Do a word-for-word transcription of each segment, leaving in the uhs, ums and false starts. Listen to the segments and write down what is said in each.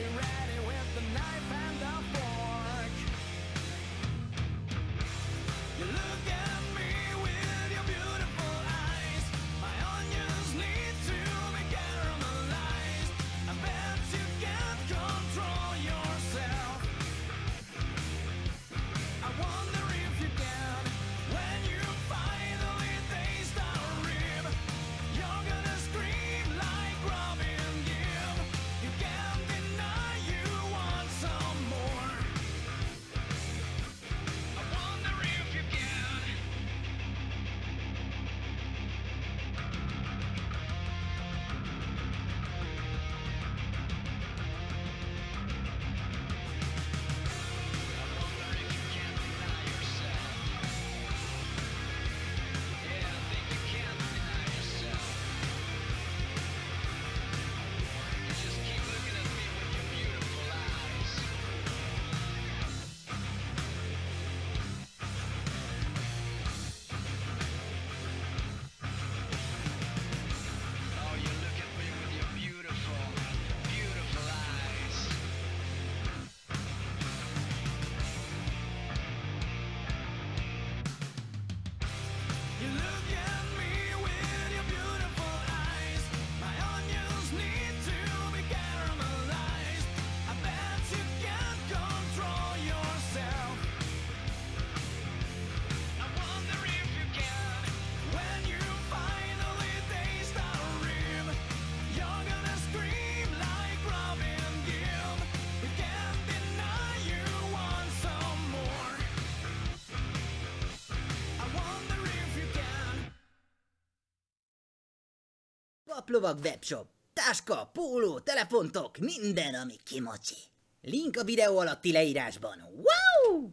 Paplovag webshop. Táska, póló, telefontok, minden, ami kimocsi. Link a videó alatti leírásban. Wow!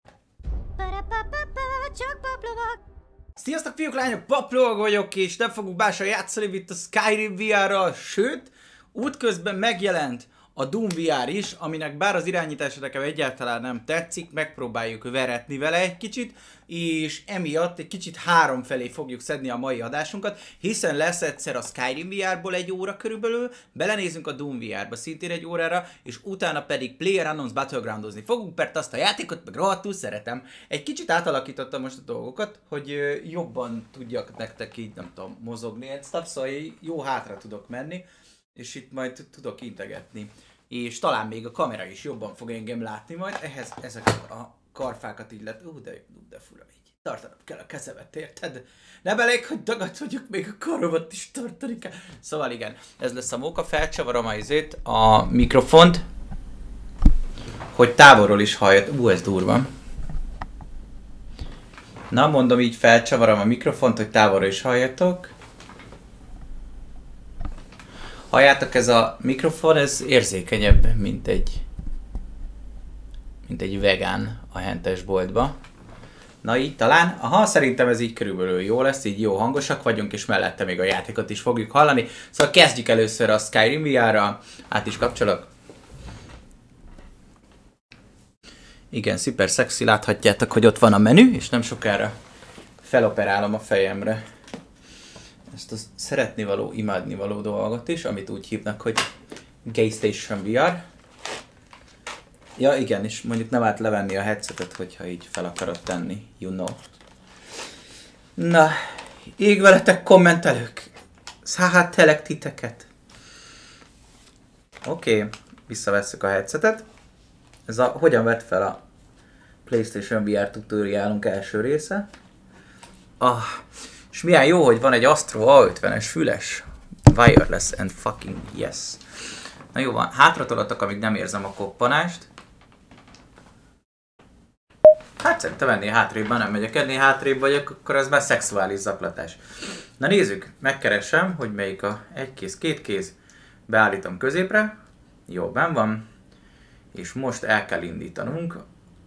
Csak paplovag. Sziasztok fiúk, lányok, Paplovag vagyok, és nem fogunk mással játszani itt a Skyrim vé er-ral, sőt, útközben megjelent a Doom vé er is, aminek bár az irányítása nekem egyáltalán nem tetszik, megpróbáljuk veretni vele egy kicsit, és emiatt egy kicsit három felé fogjuk szedni a mai adásunkat, hiszen lesz egyszer a Skyrim vé er-ból egy óra körülbelül, belenézünk a Doom vé er-ba szintén egy órára, és utána pedig PlayerUnknown's Battlegroundozni fogunk, mert azt a játékot meg rohadtul szeretem. Egy kicsit átalakítottam most a dolgokat, hogy jobban tudjak nektek így, nem tudom, mozogni egy stuff, szóval jó hátra tudok menni, és itt majd tudok integetni. És talán még a kamera is jobban fog engem látni majd, ehhez ezeket a karfákat így lett, ú de, ú, de fura, így tartanom kell a kezemet, érted? Nem elég, hogy dagadt vagyok, még a karomat is tartani kell. Szóval igen, ez lesz a móka, felcsavarom a izét, a mikrofont, hogy távolról is halljat, ú ez durva. Na mondom így, felcsavarom a mikrofont, hogy távolról is halljatok. Halljátok, ez a mikrofon, ez érzékenyebb, mint egy, mint egy vegán a hentes boltba. Na így talán, aha, szerintem ez így körülbelül jó lesz, így jó hangosak vagyunk, és mellette még a játékot is fogjuk hallani. Szóval kezdjük először a Skyrim vé er-ra, át is kapcsolok. Igen, szuper szexi, láthatjátok, hogy ott van a menü, és nem sokára feloperálom a fejemre ezt a szeretnivaló, imádnivaló dolgot is, amit úgy hívnak, hogy Gaystation vé er. Ja igen, és mondjuk nem árt levenni a headsetet, hogyha így fel akarod tenni, you know. Na, ég veletek kommentelők, szállhattelek titeket. Oké, okay, visszavesszük a headsetet. Ez a hogyan vett fel a PlayStation vé er tutoriálunk első része. Ah, és milyen jó, hogy van egy Astro á ötvenes füles. Wireless and fucking yes. Na jó van, hátratolatok, amíg nem érzem a koppanást. Hát szerintem ennél hátrébb, nem megyek, ennél hátrébb vagyok, akkor ez már szexuális zaklatás. Na nézzük, megkeresem, hogy melyik a egy kéz, két kéz. Beállítom középre. Jó, benn van. És most el kell indítanunk.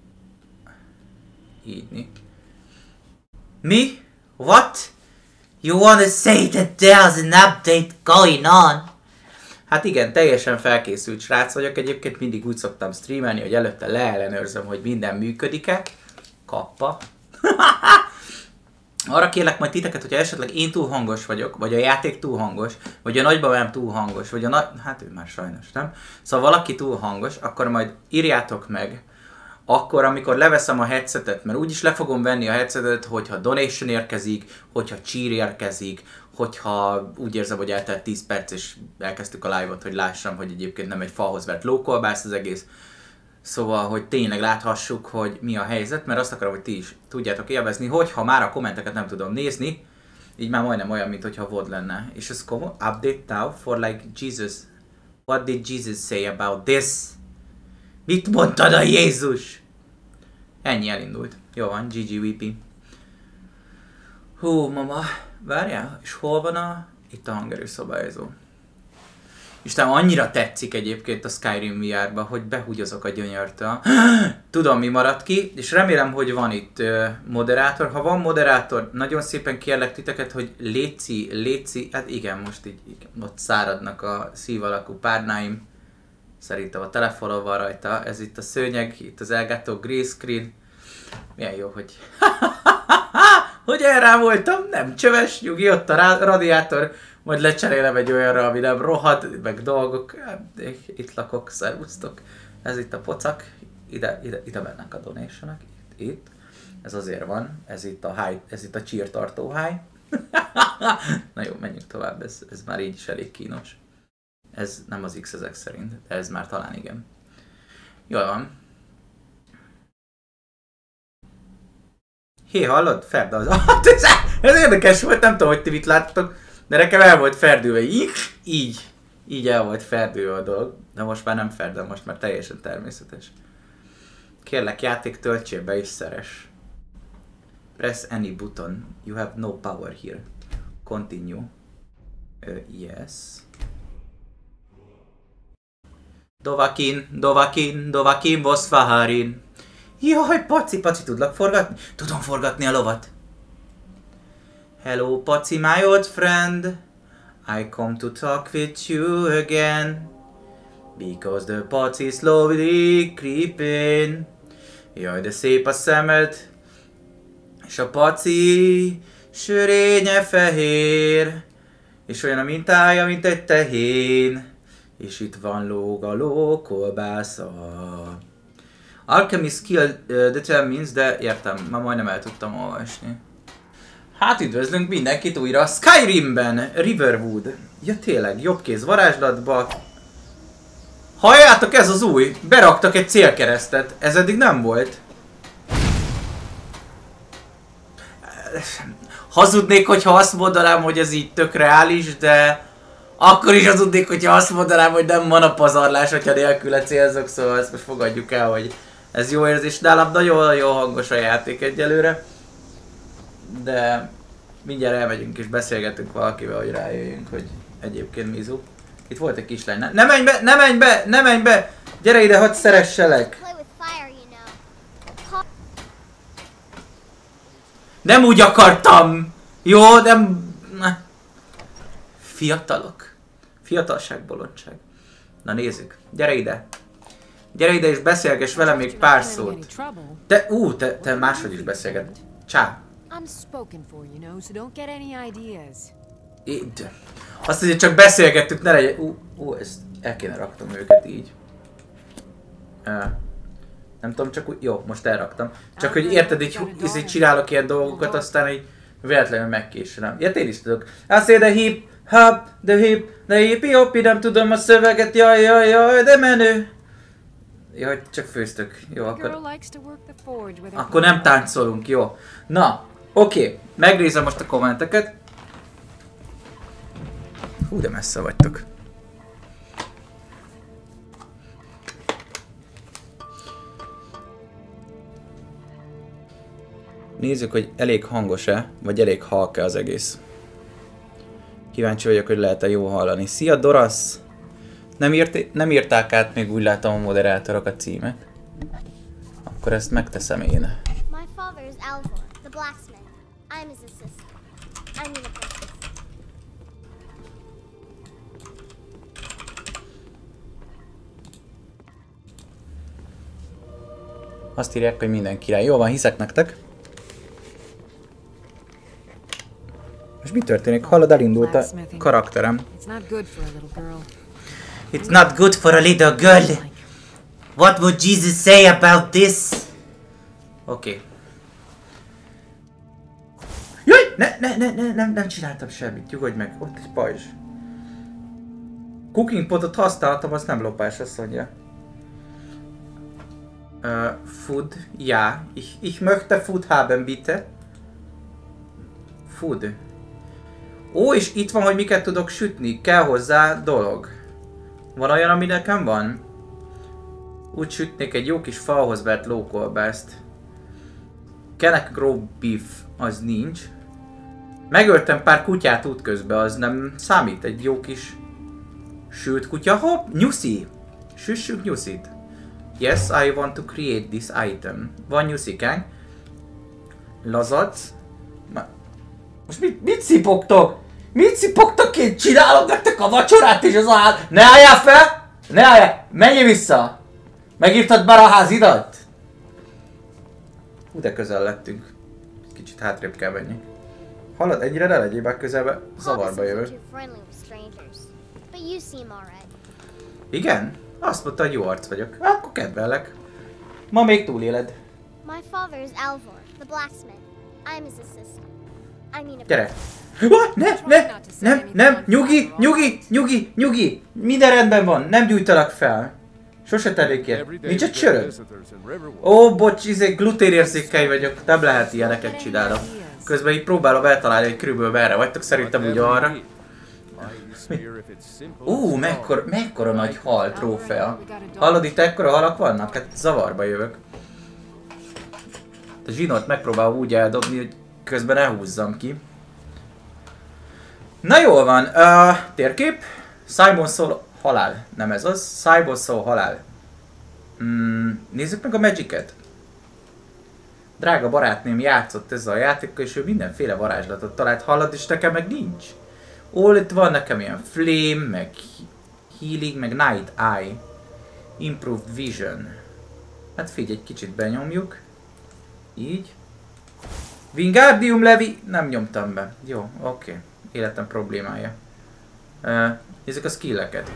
Így. Mi? What? You wanna say that there's an update going on? Hát igen, teljesen felkészült srác vagyok, egyébként mindig úgy szoktam streamelni, hogy előtte leellenőrzöm, hogy minden működik-e. Kappa. Arra kérlek majd titeket, hogyha esetleg én túl hangos vagyok, vagy a játék túl hangos, vagy a nagybabám túl hangos, vagy a nagy... Hát ő már sajnos, nem? Szóval valaki túl hangos, akkor majd írjátok meg, akkor, amikor leveszem a headsetet, mert úgyis le fogom venni a headsetet, hogyha donation érkezik, hogyha cheer érkezik, hogyha úgy érzem, hogy eltelt tíz perc, és elkezdtük a live-ot, hogy lássam, hogy egyébként nem egy falhoz vert lókolbász az egész. Szóval, hogy tényleg láthassuk, hogy mi a helyzet, mert azt akarom, hogy ti is tudjátok élvezni, hogyha már a kommenteket nem tudom nézni, így már majdnem olyan, mint hogyha vod lenne. És ez komo, update now for like Jesus. What did Jesus say about this? Mit mondtad a Jézus? Ennyi elindult. Jó van, gé gé vé pé. Hú, mama, várjál, és hol van a... Itt a hangerőszabályozó. Isten, annyira tetszik egyébként a Skyrim vé er-ba, hogy behúgyozok a gyönyörtől. Tudom, mi maradt ki, és remélem, hogy van itt uh, moderátor. Ha van moderátor, nagyon szépen kérlek titeket, hogy léci, léci, hát igen, most így igen, ott száradnak a szív alakú párnáim. Szerintem a telefonon van rajta, ez itt a szőnyeg, itt az elgátó green screen. Milyen jó, hogy... hogy erre voltam, nem csöves, nyugi, ott a radiátor. Majd lecserélem egy olyanra, ami nem rohad, meg dolgok. Itt lakok, szervusztok. Ez itt a pocak. Ide, ide, ide mennek a donationok. Itt, itt. Ez azért van. Ez itt a high, ez itt a cheer tartó high. Na jó, menjünk tovább. Ez, ez már így is elég kínos. Ez nem az X ezek szerint, de ez már talán igen. Jól van. Hé, hallod? Ferda az... Ez érdekes volt, nem tudom, hogy ti mit láttok. De nekem el volt ferdülve, így, így, így el volt ferdülve a dolog. De most már nem ferdül, most már teljesen természetes. Kérlek, játék töltsél be és szeres. Press any button. You have no power here. Continue. Uh, yes. Dovakin, Dovakin, Dovakin, Vosfaharin. Jaj, Paci, Paci, tudlak forgatni? Tudom forgatni a lovat. Hello, Paci, my old friend. I come to talk with you again. Because the Paci slowly creeping. Jaj, de szép a szemed. És a Paci sörénye fehér. És olyan a mintája, mint egy tehén. És itt van lóg a lókolbásza. Alchemy skill uh, determines, de értem, már majdnem el tudtam olvasni. Hát üdvözlünk mindenkit újra Skyrimben, Riverwood. Ja tényleg, jobbkéz varázslatba. Halljátok, ez az új. Beraktak egy célkeresztet. Ez eddig nem volt. Hazudnék, hogyha azt mondanám, hogy ez így tök reális, de... Akkor is hazudnék, hogyha azt mondanám, hogy nem mana pazarlás, hogyha nélküle célzok, szóval ezt most fogadjuk el, hogy ez jó érzés. Nálam nagyon jó hangos a játék egyelőre. De mindjárt elmegyünk és beszélgetünk valakivel, hogy rájöjjünk, hogy egyébként Mizu. Itt volt egy kislány. Ne, ne menj be! Ne menj be! Ne menj be! Gyere ide, hadd szeresselek! Nem úgy akartam! Jó, nem... Fiatalok. Fiatalság, bolondság. Na nézzük. Gyere ide. Gyere ide és beszélgess velem még pár szót. Te, ú, te, te máshogy is beszélget. Csá. Itt. Azt mondja, csak beszélgettük, ne legyen... Ú, ú, ezt el kéne raktam őket így. Uh, nem tudom, csak úgy... Jó, most elraktam. Csak hogy érted, így, így csinálok ilyen dolgokat, aztán így véletlenül megkésülem. Ilyet én is tudok. Azt mondja, de hip, hop, de hip, de hip, hoppi, nem tudom a szöveget, jaj, jaj, jaj, de menő. Jaj, csak főztök. Jó, akkor... Akkor nem táncolunk, jó. Na, oké. Okay. Megnézem most a kommenteket. Hú, de messze vagytok. Nézzük, hogy elég hangos-e, vagy elég halk-e az egész. Kíváncsi vagyok, hogy lehet-e jó hallani. Szia, Dorasz! Nem, írt, nem írták át még, úgy látom, a moderátorok a címet. Akkor ezt megteszem én. My father is Alvor, the blacksmith. I'm his assistant. I'm in a process. Azt írják, hogy minden király. Jó van, hiszek nektek. És mi történik? Hallod, elindult a karakterem. It's not good for a little girl. What would Jesus say about this? Oké. Okay. Jaj! Ne, ne, ne, ne, nem, nem csináltam semmit. Nyugodj meg. Ott egy pajzs. Cooking potot használtam, az nem lopás, azt mondja. Uh, food, ja. Ich, ich möchte food haben, bitte. Food. Ó, és itt van, hogy miket tudok sütni. Kell hozzá dolog. Van olyan, ami nekem van? Úgy sütnék egy jó kis falhoz vert lókolbászt. Kenek grow beef, az nincs. Megöltem pár kutyát útközben, az nem számít. Egy jó kis sült kutya. Hopp, nyuszi! Süssük nyuszit. Yes, I want to create this item. Van nyuszikánk. Lazac. Most mit, mit szipogtok? Mit szipogtok én? Csinálom nektek a vacsorát és az áll. Ne álljál fel! Ne álljál! Menj vissza! Megírtad már a házidat? Hú, de közel lettünk. Kicsit hátrébb kell menni. Hallod, ennyire ne legyél már közelbe, zavarba jövök. Igen? Azt mondta, hogy jó arc vagyok. Akkor kedvellek. Ma még túléled. Gyere! Oh, ne, ne, nem, nem, nyugi, nyugi, nyugi, nyugi! Minden rendben van, nem gyújtalak fel. Sose terrékért. Nincs egy csöröd? Ó, bocs, izé, gluténérzékeny vagyok, nem lehet ilyeneket csinálnom. Közben így próbálom eltalálni, hogy körülbelül merre vagytok, szerintem úgy arra. Ú, mekkora, mekkora nagy hal trófea. Hallod, itt ekkora halak vannak? Hát zavarba jövök. A zsinort megpróbálom úgy eldobni, hogy közben ne húzzam ki. Na jól van, uh, térkép. Simon Saul halál. Nem ez az. Simon Saul halál. Mm, nézzük meg a Magic-et. Drága barátném játszott ezzel a játékkal, és ő mindenféle varázslatot talált. Hallod, és nekem meg nincs. Ó, itt van nekem ilyen Flame, meg Healing, meg Night Eye. Improved Vision. Hát figyelj, egy kicsit benyomjuk. Így. Wingardium Levi... Nem nyomtam be. Jó, oké. Okay. Életem problémája. Uh, nézzük a skilleket.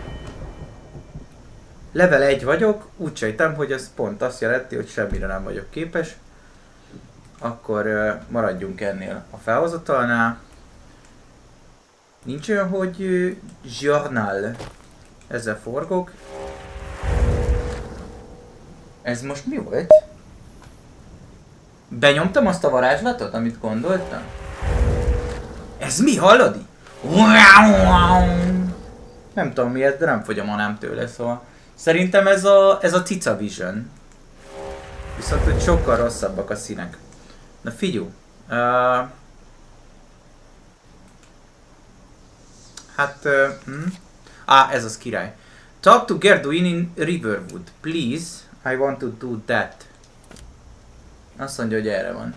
Level egy vagyok, úgy sejtem, hogy ez pont azt jelenti, hogy semmire nem vagyok képes. Akkor uh, maradjunk ennél a felhozatalnál. Nincs olyan, hogy uh, journal. Ezzel forgok. Ez most mi volt? Benyomtam azt a varázslatot, amit gondoltam? Ez mi, hallod? Nem tudom miért, de nem fogy a manám tőle, szóval... Szerintem ez a, ez a cica vision. Viszont hogy sokkal rosszabbak a színek. Na figyelj. Uh, hát... Uh, hm? Á, ez az király. Talk to Gerduin in Riverwood. Please, I want to do that. Azt mondja, hogy erre van.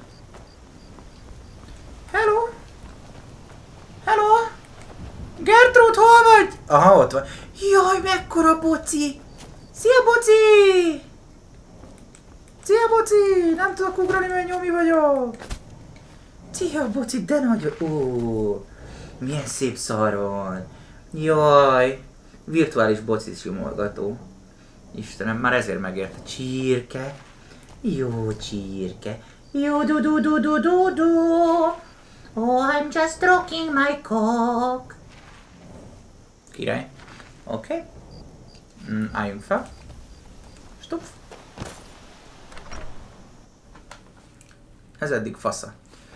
Hello? Hello? Gertrude, hol vagy? Aha, ott van. Jaj, mekkora boci! Szia, boci! Szia, boci! Nem tudok ugrani, mert nyomi vagyok. Szia, boci, de nagy... Ó, milyen szép szar van. Jaj, virtuális boci simolgató. Istenem, már ezért megérte. Csirke. Jó csirke. Jó du du du du du du. Oh, I'm just stroking my cock. Király. Oké. Okay. Mm, álljunk fel. Stop. Ez eddig fasza.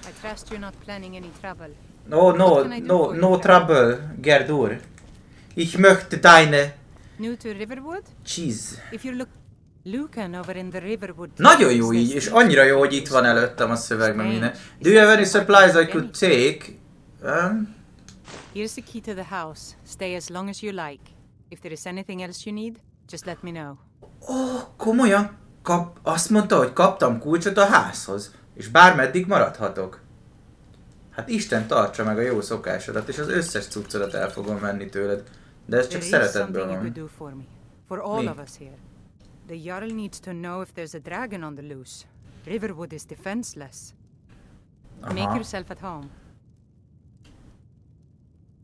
No, no, no, no trouble, Gerdur. Ich möchte deine... New to Riverwood? Cheese. If you look Lucan over in the Riverwood. Nagyon jó így, és annyira jó, hogy itt van előttem a szövegben minden. Do you have any supplies I could take? Um... Here's the key to the house. Stay as long as you like. If there is anything else you need, just let me know. Oh, komolyan? Kap... Azt mondta, hogy kaptam kulcsot a házhoz, és bármeddig maradhatok. Hát Isten tartsa meg a jó szokásodat, és az összes cuccodat el fogom venni tőled. De ez csak szeretetből van. For all of us here. The Jarl needs to know if there's a dragon on the loose. Riverwood is defenseless. Make yourself at home.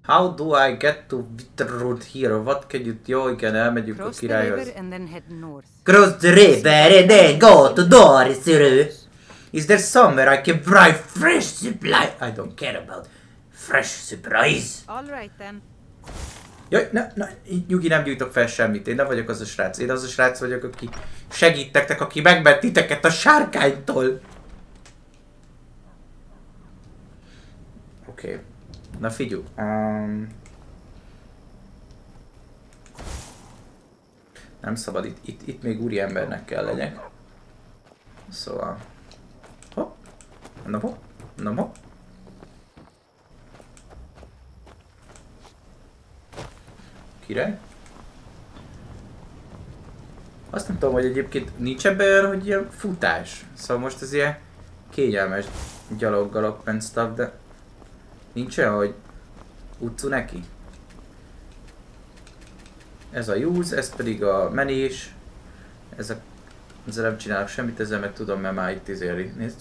How do I get to Bitterroot here? What can you... Jó, igen, elmegyünk a királyhoz. Cross the river and then go to Dorisuru. Is there somewhere I can buy fresh supply? I don't care about fresh supplies. All right then. Jaj, ne, ne, nyugi, nem gyújtok fel semmit. Én nem vagyok az a srác. Én az a srác vagyok, aki segítektek, aki megment titeket a sárkánytól. Oké. Okay. Na figyelj. Um, nem szabad, itt, itt, itt még úriembernek kell legyek. Szóval... Hopp. Na hopp. Na hopp. Király. Azt nem tudom, hogy egyébként nincs ebben olyan, hogy ilyen futás. Szóval most ez ilyen kényelmes gyalog galopment stuff, de nincs olyan, hogy utcu neki. Ez a use, ez pedig a menés. Ez a... Ezzel nem csinálok semmit, ezzel meg tudom, mert már itt izéli. Nézd.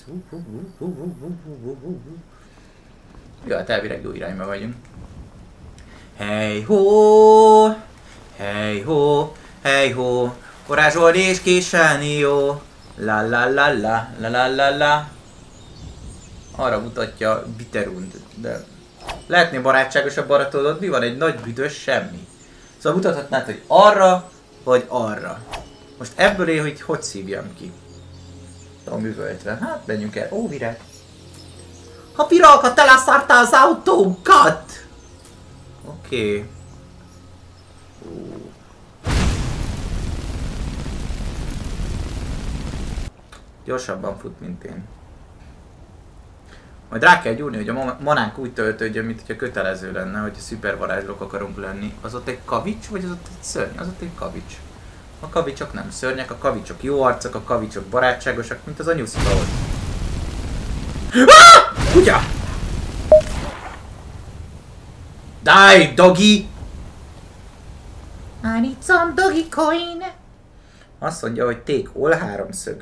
Jó, hát elvileg jó irányba vagyunk. Hey ho, hey ho, hey ho, varázsolni és késelni jó. La la la la, la la la la. Arra mutatja Bitterroot, de lehetné barátságosabb arra tudod, mi van egy nagy büdös semmi. Szóval mutathatnád, hogy arra vagy arra. Most ebből él, hogy hogy szívjam ki. A művöltve. Hát menjünk el. Ó, virág. Ha virág, te leszártál az autónkat! Oké. Okay. Uh. Gyorsabban fut, mint én. Majd rá kell gyúrni, hogy a manánk úgy töltődjön, mint hogyha kötelező lenne, hogy szupervarázslók akarunk lenni. Az ott egy kavics, vagy az ott egy szörny? Az ott egy kavics. A kavicsok nem szörnyek, a kavicsok jó arcok, a kavicsok barátságosak, mint az anyuszika ott. Ah! Kutya! Die, doggy! I need some doggy coin! Azt mondja, hogy take all háromszög.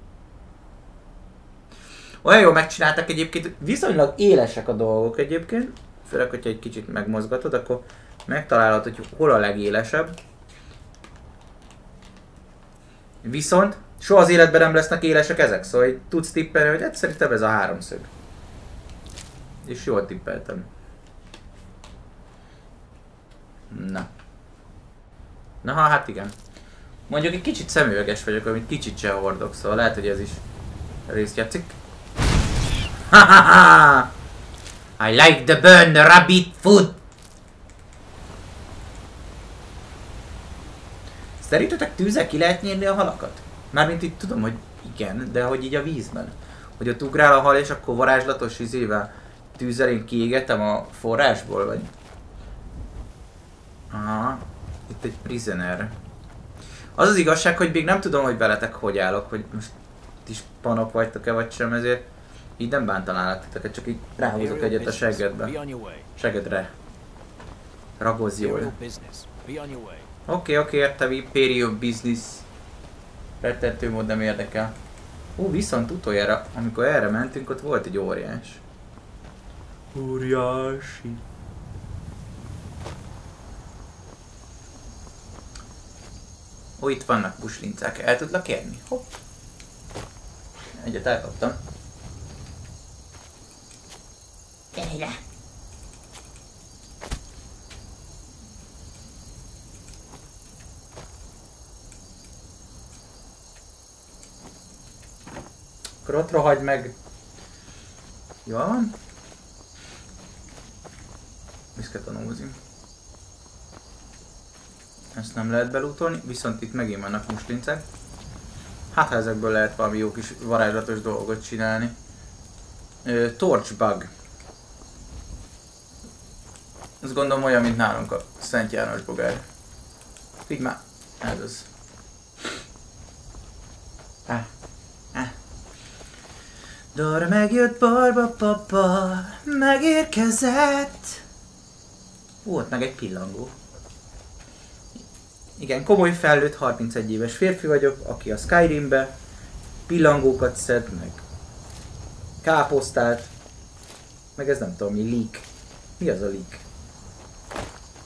Olyan jól megcsináltak egyébként, viszonylag élesek a dolgok egyébként. Főleg, hogyha egy kicsit megmozgatod, akkor megtalálod, hogy hol a legélesebb. Viszont soha az életben nem lesznek élesek ezek, szóval így tudsz tippelni, hogy hát szerintem ez a háromszög. És jól tippeltem. Na. Na hát igen. Mondjuk egy kicsit szemüveges vagyok, amit kicsit se hordok, szóval lehet, hogy ez is részt játszik. Ha-ha-ha! I like the burn rabbit food! Szerintetek tűzzel ki lehet nyírni a halakat? Mármint itt tudom, hogy igen, de hogy így a vízben. Hogy ott ugrál a hal és akkor varázslatos izével tűzzel én kiégetem a forrásból, vagy? Aha, itt egy prisoner. Az az igazság, hogy még nem tudom, hogy veletek hogy állok, hogy most is panok vagytok-e vagy sem, ezért így nem bántanálak titeket, csak így ráhúzok egyet a seggedbe. Seggedre. Ragozz jól. Oké, oké, értem, Imperial Business. Rettentő mód nem érdekel. Ó, viszont utoljára, amikor erre mentünk, ott volt egy óriás. Óriási. Ó, itt vannak buslincák. El tudlak érni? Hopp. Egyet elkaptam. Gyere ide! Akkor ott rohagy meg. Jó van? Viszketanózim. Ezt nem lehet belútolni, viszont itt megint vannak muslincek. Hát ha ezekből lehet valami jó kis varázslatos dolgot csinálni. Ö, Torchbug. Azt gondolom olyan, mint nálunk a Szent János bogár. Figy már, ez az. Ah. Ah. Dora megjött, Barba papa, megérkezett. Volt meg egy pillangó. Igen, komoly felnőtt, harmincegy éves férfi vagyok, aki a Skyrimbe pillangókat szed, meg káposztát, meg ez nem tudom mi, leek. Mi az a leek?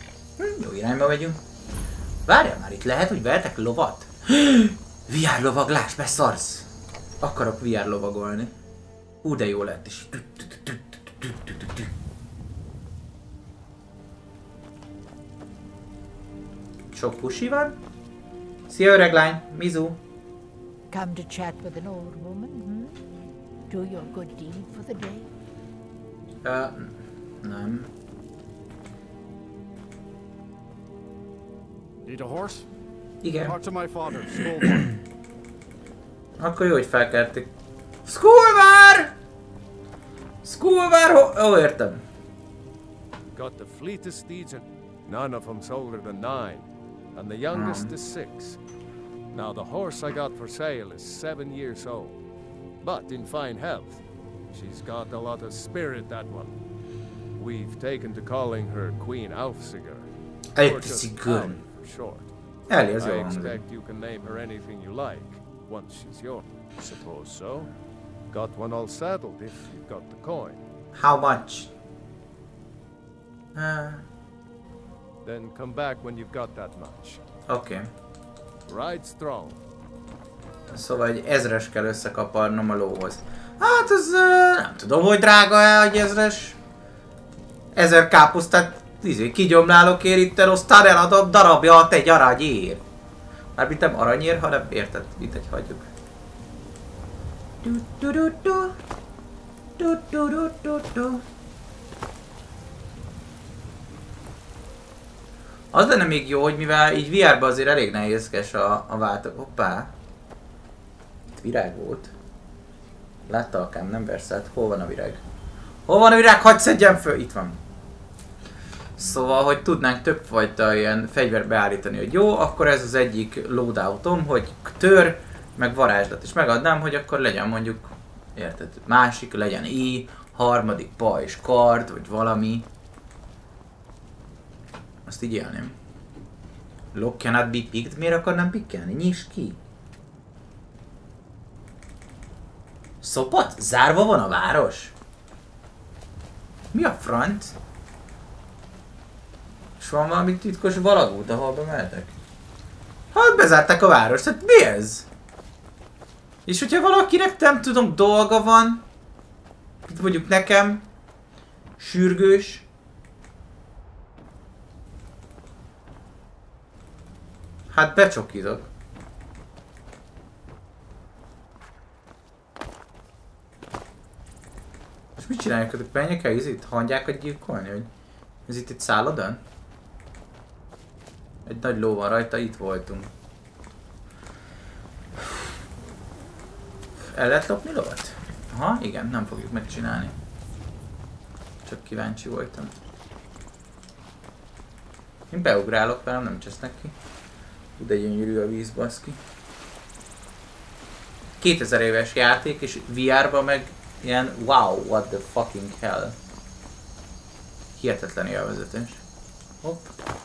Hm, jó irányba megyünk. Várjál már, itt lehet, hogy vertek lovat? vé er lovaglás, beszarsz! Akarok vé er lovagolni. Hú, de jó lett is. Sok pusi van? Szia öreglány, Mizu! Come to chat with an old woman, hmm? Do your good deed for the day? Uh, nem. Need a horse? Igen. Talk to my father, Skolvar. Akkor jó, hogy felkeltik. Skolvar! Skolvar, ho... Ó, értem. Got the fleetest steeds and none of them's older than nine. And the youngest is six. Now the horse I got for sale is seven years old. But in fine health. She's got a lot of spirit, that one. We've taken to calling her Queen Aufsiger. Or just Auli for short. Ellie, az jó I hangzik. expect you can name her anything you like, once she's yours. Suppose so. Got one all saddled if you've got the coin. How much? Uh, Then come back when you've got that much. Oké. Okay. Ride strong. Szóval egy ezres kell összekaparnom a lóhoz. Hát ez uh, nem tudom, hogy drága-e egy ezres. Ezer káposztát izé, kigyomlálokért itt elosztál el a darabjat egy aranyér. Mármint nem aranyér, hanem érted, itt egy hagyjuk. Az lenne még jó, hogy mivel így vé er-ben azért elég nehézkes a, a váltó... Hoppá! Itt virág volt. Látta akám, nem verszelt. Hol van a virág? Hol van a virág? Hadd szedjem föl! Itt van. Szóval, hogy tudnánk többfajta ilyen fegyvert beállítani, hogy jó, akkor ez az egyik loadoutom, hogy tör, meg varázslat. És megadnám, hogy akkor legyen mondjuk, érted, másik, legyen i, harmadik pajzs, kard, vagy valami. Azt így élném. Lock cannot be picked? Miért akarnám pikkelni? Nyisd ki! Szopat? Zárva van a város? Mi a franc? És van valami titkos valagút, ahol bemehetek? Hát bezárták a várost, hát mi ez? És hogyha valakinek nem tudom dolga van, itt mondjuk nekem, sürgős, hát becsokítok. És mit csinálják ezek? Menjek el itt hangyákat gyilkolni? Hogy ez itt egy szállodán? Egy nagy ló van rajta, itt voltunk. El lehet lopni lovat? Aha, igen, nem fogjuk megcsinálni. Csak kíváncsi voltam. Én beugrálok velem, nem csesznek ki. De gyönyörű a víz, baszki. kétezer éves játék, és vé er-ban meg ilyen wow, what the fucking hell. Hihetetlen élvezetes. Hopp.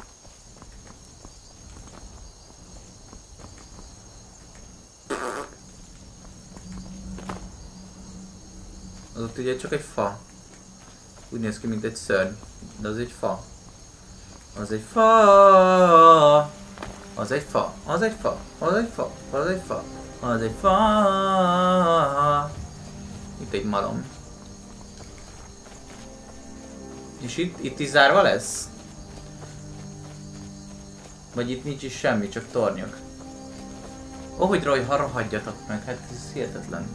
Az ott ugye csak egy fa. Úgy néz ki, mint egy szörny. De az egy fa. Az egy fa. Az egy fa. Az egy fa. Az egy fa. Az egy fa. Az egy fa. Itt egy malom. És itt, itt is zárva lesz? Vagy itt nincs is semmi, csak tornyok. Ó, hogy raj, ha rohadjatok meg, hát ez hihetetlen.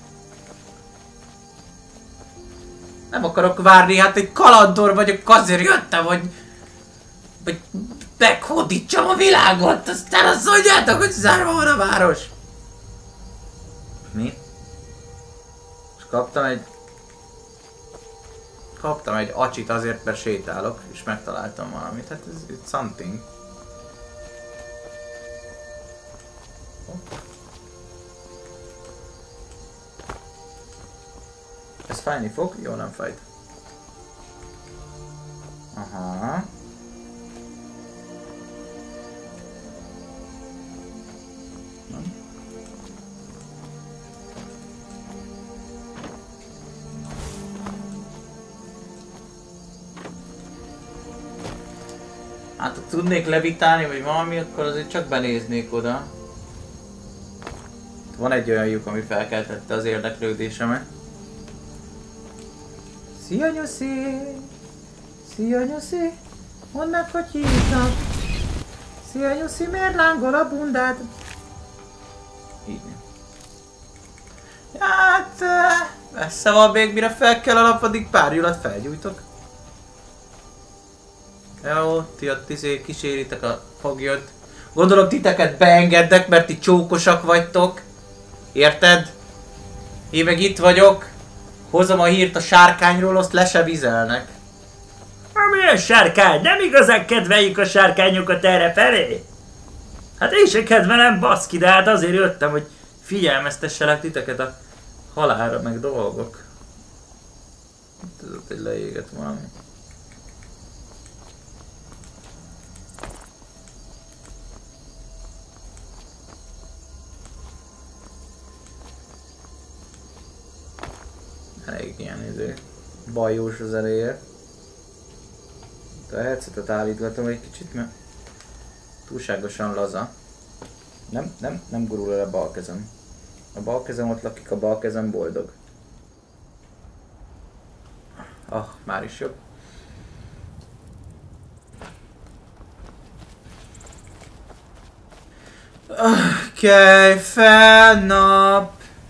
Nem akarok várni, hát egy kalandor vagyok, azért jöttem, hogy... hogy meghódítsam a világot, aztán azt mondjátok, hogy zárva van a város. Mi? És kaptam egy... Kaptam egy acsit azért, mert sétálok, és megtaláltam valamit, hát ez it's something. Ez fájni fog? Jó, nem fájt. Aha. Nem. Hát ha tudnék levitálni, vagy valami, akkor azért csak benéznék oda. Van egy olyan lyuk, ami felkeltette az érdeklődésemet. Szia Nyuszi! Szia Nyuszi! Mondd meg, hogy hívnak! Szia Nyuszi, miért lángol a bundád? Így nem. Hát... messze van még, mire fel kell a nap, addig pár lyulat felgyújtok. Jó, ti ott izé kíséritek a foglyot. Gondolom titeket beengednek, mert ti csókosak vagytok. Érted? Én meg itt vagyok. Hozom a hírt a sárkányról, azt le se vizelnek. Milyen sárkány? Nem igazán kedveljük a sárkányokat errefelé? Hát én se kedvelem, baszki, de hát azért jöttem, hogy figyelmeztesselek titeket a halálra, meg dolgok. Itt az ott egy leégett valami. Elég ilyen izé, bajós az eleje. A headsetet állítgatom egy kicsit, mert túlságosan laza. Nem, nem, nem gurul el a bal kezem. A bal kezem ott lakik, a bal kezem boldog. Ah, már is jobb. Oké, fel nap.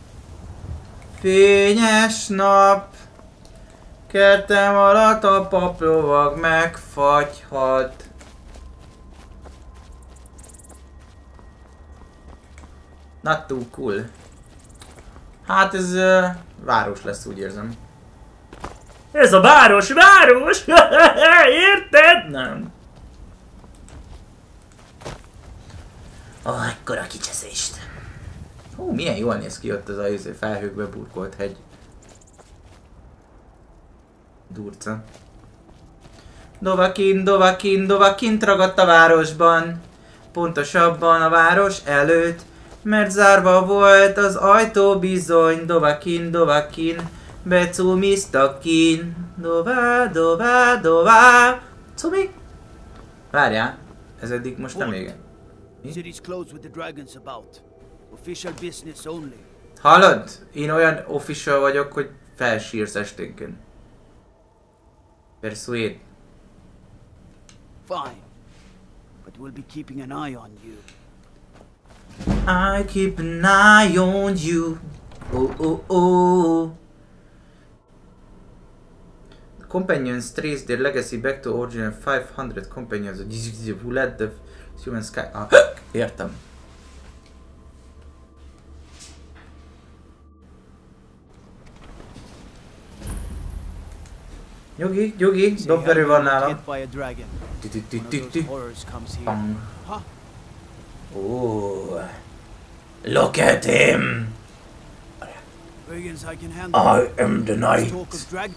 Fényes nap. Kertem alatt a paplovag megfagyhat. Not too cool. Hát ez uh, város lesz, úgy érzem. Ez a város, város! Érted? Nem. Ó, oh, ekkora kicseszést. Hú, milyen jól néz ki ott ez a izé, felhőkbe burkolt hegy. Durca. Dovakin, Dovakin, Dovakint ragadt a városban. Pontosabban a város előtt. Mert zárva volt az ajtó bizony. Dovakin, Dovakin, becumiztak kin. Dová, dová, dová. Cumi? Várjál, ez eddig most nem ége. City's closed with the dragons about. Official business only. Hallod? Én olyan official vagyok, hogy felsírsz esténként. Persuade. Fine. But we'll be keeping an eye on you. I keep an eye on you. Oh, oh, oh. The companions trace their legacy back to original five hundred companions who led the human sky. Ah, értem. Nyugi, nyugi, dobverő van nálam. Oh, look at him! Brigands I can handle. I am the knight. Talk of drag.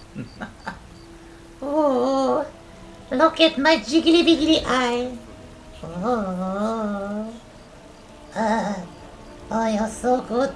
Oh, look at my jiggly wiggly eye. Oh, uh, oh, you're so good.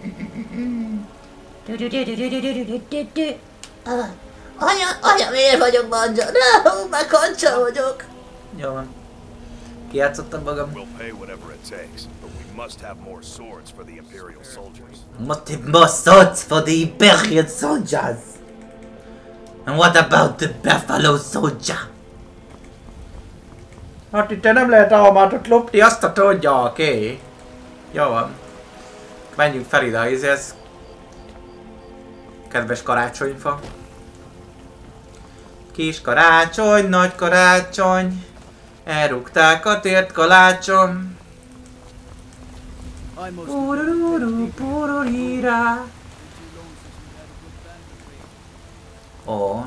Do do do do do do do do do do. Uh, anya, anya, miért vagyok banja? No, már kancsa vagyok. Jó van. Kijátszottam magam. We'll pay whatever it takes, but we must have more swords for the Imperial soldiers. Must have more swords for the Imperial soldiers. And what about the Buffalo soldier? Hát itt nem lehet almátot lopni, azt a tudja, oké. Okay. Jó van. Menjünk fel ide, ez kedves karácsonyfa. Kis karácsony, nagy karácsony. Elrúgták a tért kalácsom. Purururu, pururira. Oh.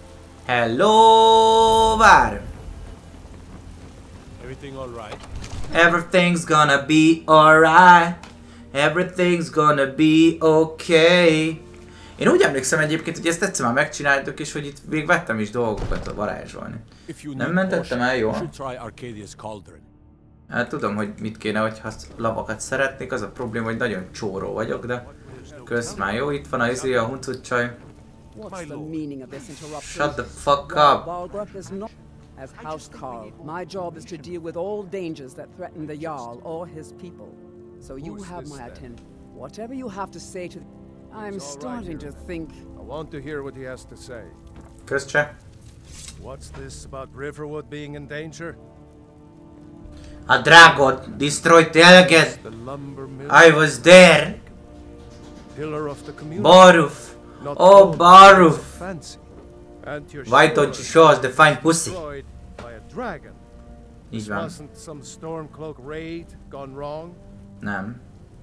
Hello, vár. Everything all right? Everything's gonna be alright. Everything's gonna be okay. Én úgy emlékszem egyébként, hogy ezt egyszer már megcsináltuk, és hogy itt még vettem is dolgokat varázsolni. Nem mentettem el jól? Hát tudom, hogy mit kéne, hogyha lavakat szeretnék, az a probléma, hogy nagyon csóró vagyok, de kösz már jó, itt van a izé, a huncut csaj. Shut the fuck up! As Housecarl, my job is to deal with all dangers that threaten the Jarl or his people. So you Who's have this, my then? attention. Whatever you have to say to... I'm It's all right starting here. to think... I want to hear what he has to say. Kösz cseh. What's this about Riverwood being in danger? A dragon destroyed Elged. The lumber mill? I was there. Pillar of the community? Baruf. Not Oh, all Baruf. fancy. And you're Why sure don't you show us the fine pussy? destroyed by a dragon? Így This van. wasn't some Stormcloak raid gone wrong? Nem.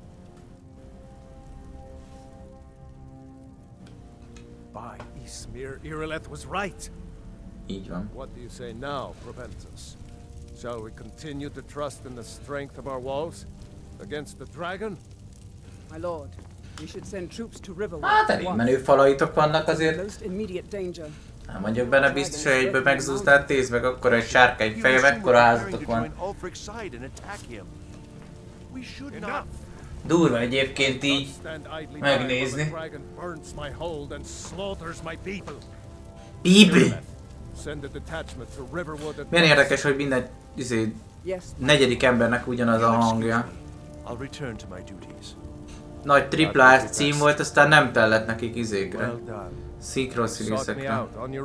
By Ysmir, Irileth was right. Így van. What do you say now, Proventus? Shall we continue to trust in the strength of our walls against the dragon? My lord, we should send troops to Riverwood. Hát elég menő falaitok vannak azért. Most immediate danger. Nem vagyok benne biztos, hogy egyből megzúztál, tézd meg akkor egy sárkány feje, mekkora házatok van. Durva egyébként így megnézni. Bíbli! Milyen érdekes, hogy minden izé, negyedik embernek ugyanaz a hangja. Nagy tripla S cím volt, aztán nem kellett nekik izékre. Szinkronszínészekre.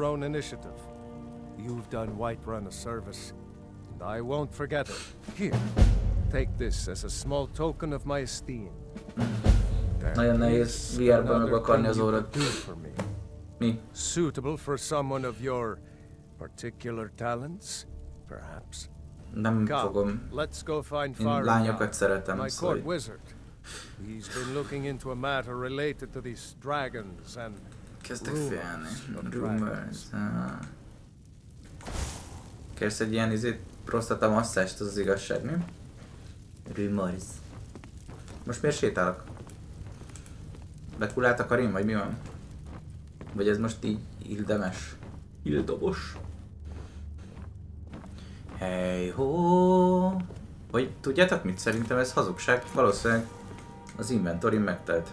You've done Whiterun a service, and I won't forget it. Here, take this as a small token of my esteem. Nagyon nehéz vé er-ben meg akarni az órát. Mi? Suitable for someone of your particular talents, perhaps. Nem fogom. Let's go find Én lányokat szeretem, my szóval. court wizard. He's been looking into a matter related to these dragons and Kezdtek félni. Rumors. Ah. Kérsz egy ilyen izét, prostata masszást, az az igazság, mi? Rumors. Most miért sétálok? Bekulált a Karim, vagy mi van? Vagy ez most így ildemes? Ildobos? Hey ho! Vagy tudjátok mit? Szerintem ez hazugság. Valószínűleg az inventory megtelt.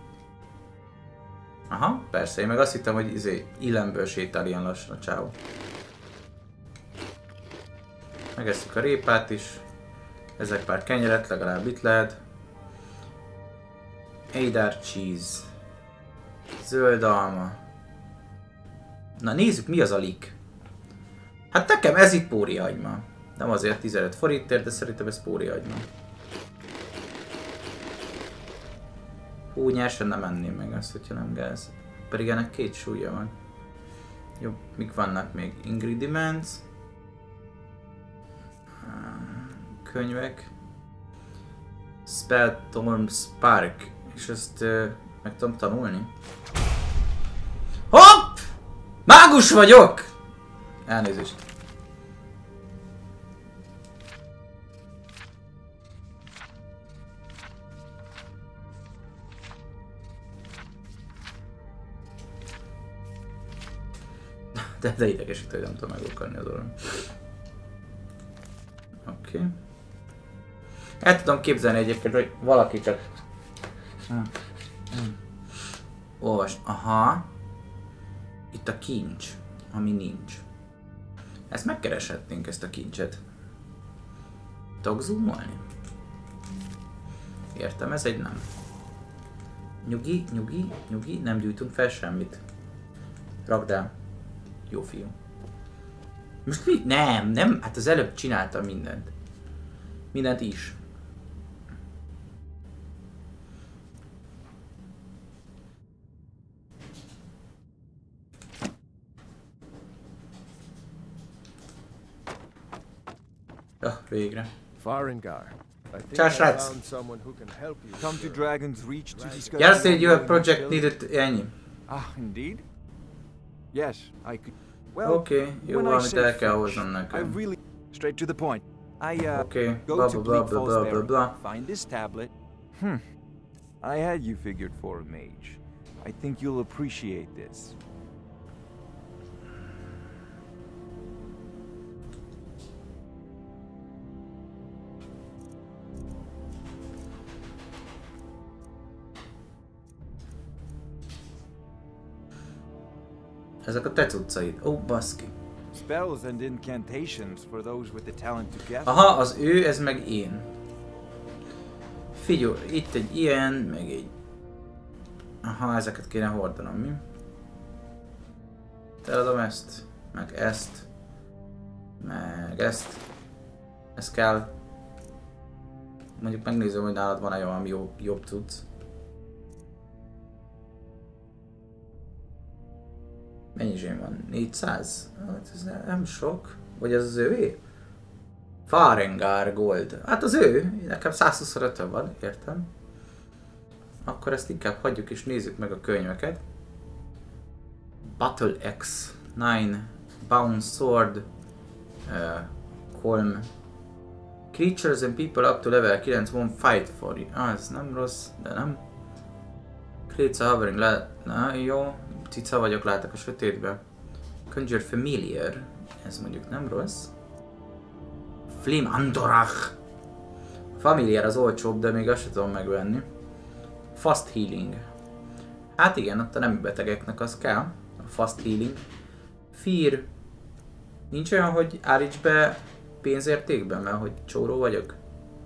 Aha, persze, én meg azt hittem, hogy izé illemből sétál ilyen lassan a csávó. Megesszük a répát is. Ezek pár kenyeret, legalább itt lehet. Eidar cheese. Zöld alma. Na nézzük, mi az a lik. Hát nekem ez itt póriahagyma. Nem azért tizenöt forintért, de szerintem ez póriahagyma. Hú, nyersen nem enném meg azt, hogyha nem gáz. Pedig ennek két súlya van. Jó, mik vannak még? Ingredients. Könyvek. Spellstorm Spark. És ezt uh, meg tudom tanulni. Hopp! Mágus vagyok! Elnézést. De, de idegesít, hogy nem tudom megokkarni az orrom. Oké. Okay. El tudom képzelni egyébként, hogy valaki csak... Olvasd. Aha. Itt a kincs, ami nincs. Ezt megkereshetnénk, ezt a kincset. Tudok zoomolni? Értem, ez egy nem. Nyugi, nyugi, nyugi, nem gyújtunk fel semmit. Rakd el. Jó fiú. Most mi? Nem, nem, hát az előbb csináltam mindent. Mindent is. Oh, végre. Farengar. I think Ciao, I Shreds. found someone who can help you. Come to Dragon's Reach to discuss... Just said you have project needed ennyi. Ah, indeed? Yes, I could... Well, Okay, jó, when I valamit say el kell finish, hoznom I nekem. really... Straight to the point. I, uh, Okay, go blah to blah blah Bleak blah Falls blah blah Barrow, blah. find this tablet. Hmm. I had you figured for a mage. I think you'll appreciate this. Ezek a te cuccaid. Ó, oh, baszki. Spells and incantations for those with the talent to gather. Aha, az ő, ez meg én. Figyelj, itt egy ilyen, meg egy... Aha, ezeket kéne hordanom, mi? Eladom ezt, meg ezt, meg ezt. Ez kell. Mondjuk megnézem, hogy nálad van-e valami jobb, jobb cucc. Mennyi zsém van? négyszáz? Hát ez nem sok. Vagy ez az övé? Farengar Gold. Hát az ő. Nekem száz huszonöt van, értem. Akkor ezt inkább hagyjuk és nézzük meg a könyveket. Battle Axe kilenc. Bound Sword. Uh, Colm. Creatures and people up to level kilenc won't fight for you. Ah, ez nem rossz, de nem. Creates a hovering le... Na, jó. Cica vagyok, látok a sötétbe. Conjure Familiar. Ez mondjuk nem rossz. Flame Andorach. Familiar az olcsóbb, de még azt sem tudom megvenni. Fast Healing. Hát igen, ott a nemi betegeknek az kell. A Fast Healing. Fear. Nincs olyan, hogy állíts be pénzértékben, mert hogy csóró vagyok.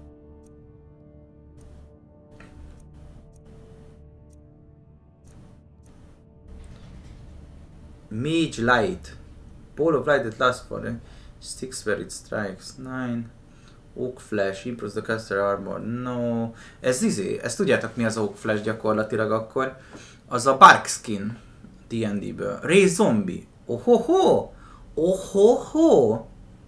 Mage Light. Ball of light that lasts for eh? six where it strikes. nine. Oak Flash. Improves the caster armor. No. Ez izé. Ezt tudjátok mi az Oak Flash gyakorlatilag akkor? Az a Bark Skin D and D-ből. Ray Zombie. Ohoho! Ohoho!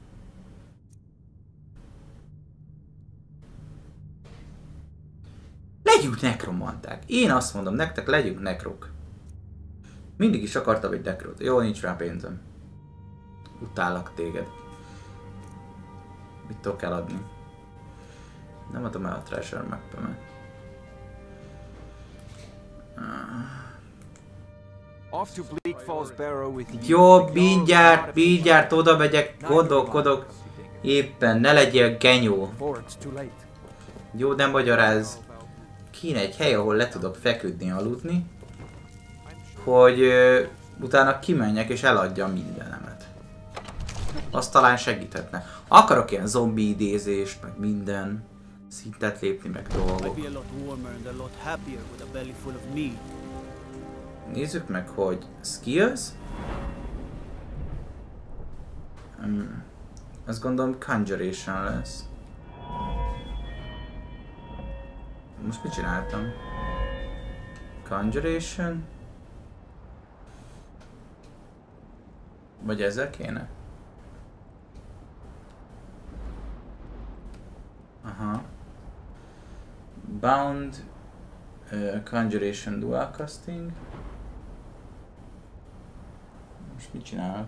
Legyünk nekromanták. Én azt mondom nektek, legyünk nekrok. Mindig is akartam egy nekrot. Jó, nincs rá pénzem. Utállak téged. Mit tudok eladni? Nem adom el a treasure map-emet. Jó, mindjárt, mindjárt oda megyek, gondolkodok. Éppen, ne legyél genyó. Jó, nem magyaráz. Kéne egy hely, ahol le tudok feküdni, aludni. Hogy ö, utána kimenjek és eladjam mindenemet. Azt talán segíthetne. Akarok ilyen zombi idézést, meg minden. Szintet lépni, meg dolgok. Nézzük meg, hogy skills. Um, azt gondolom conjuration lesz. Most mit csináltam? Conjuration? Vagy ezzel kéne? Aha. Bound, uh, Conjuration, Dual Casting. Most mit csinálok?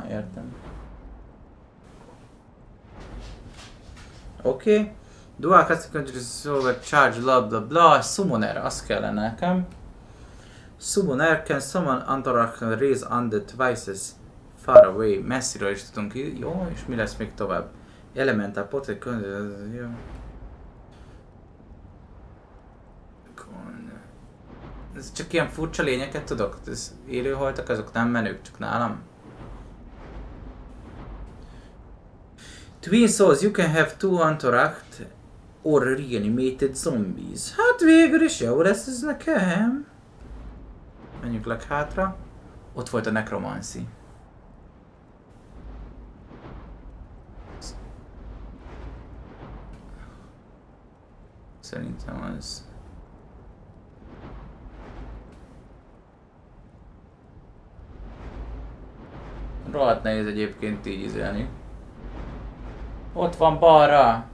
Aha, értem. Oké. Okay. Dual custom over charge bla bla bla. Summoner, az kellene nekem. Summoner can summon Antorak raise on the devices far away. Messziről is tudunk ki. Jó, és mi lesz még tovább? Elemental potek. Ez csak ilyen furcsa lényeket tudok. Ez élőholtak, azok nem menők, csak nálam. Twin souls, you can have two Antoract or reanimated zombies. Hát végül is jó lesz ez nekem. Menjünk leghátra. Ott volt a necromancy. Szerintem az... Rohadt nehéz egyébként így izélni. Ott van balra!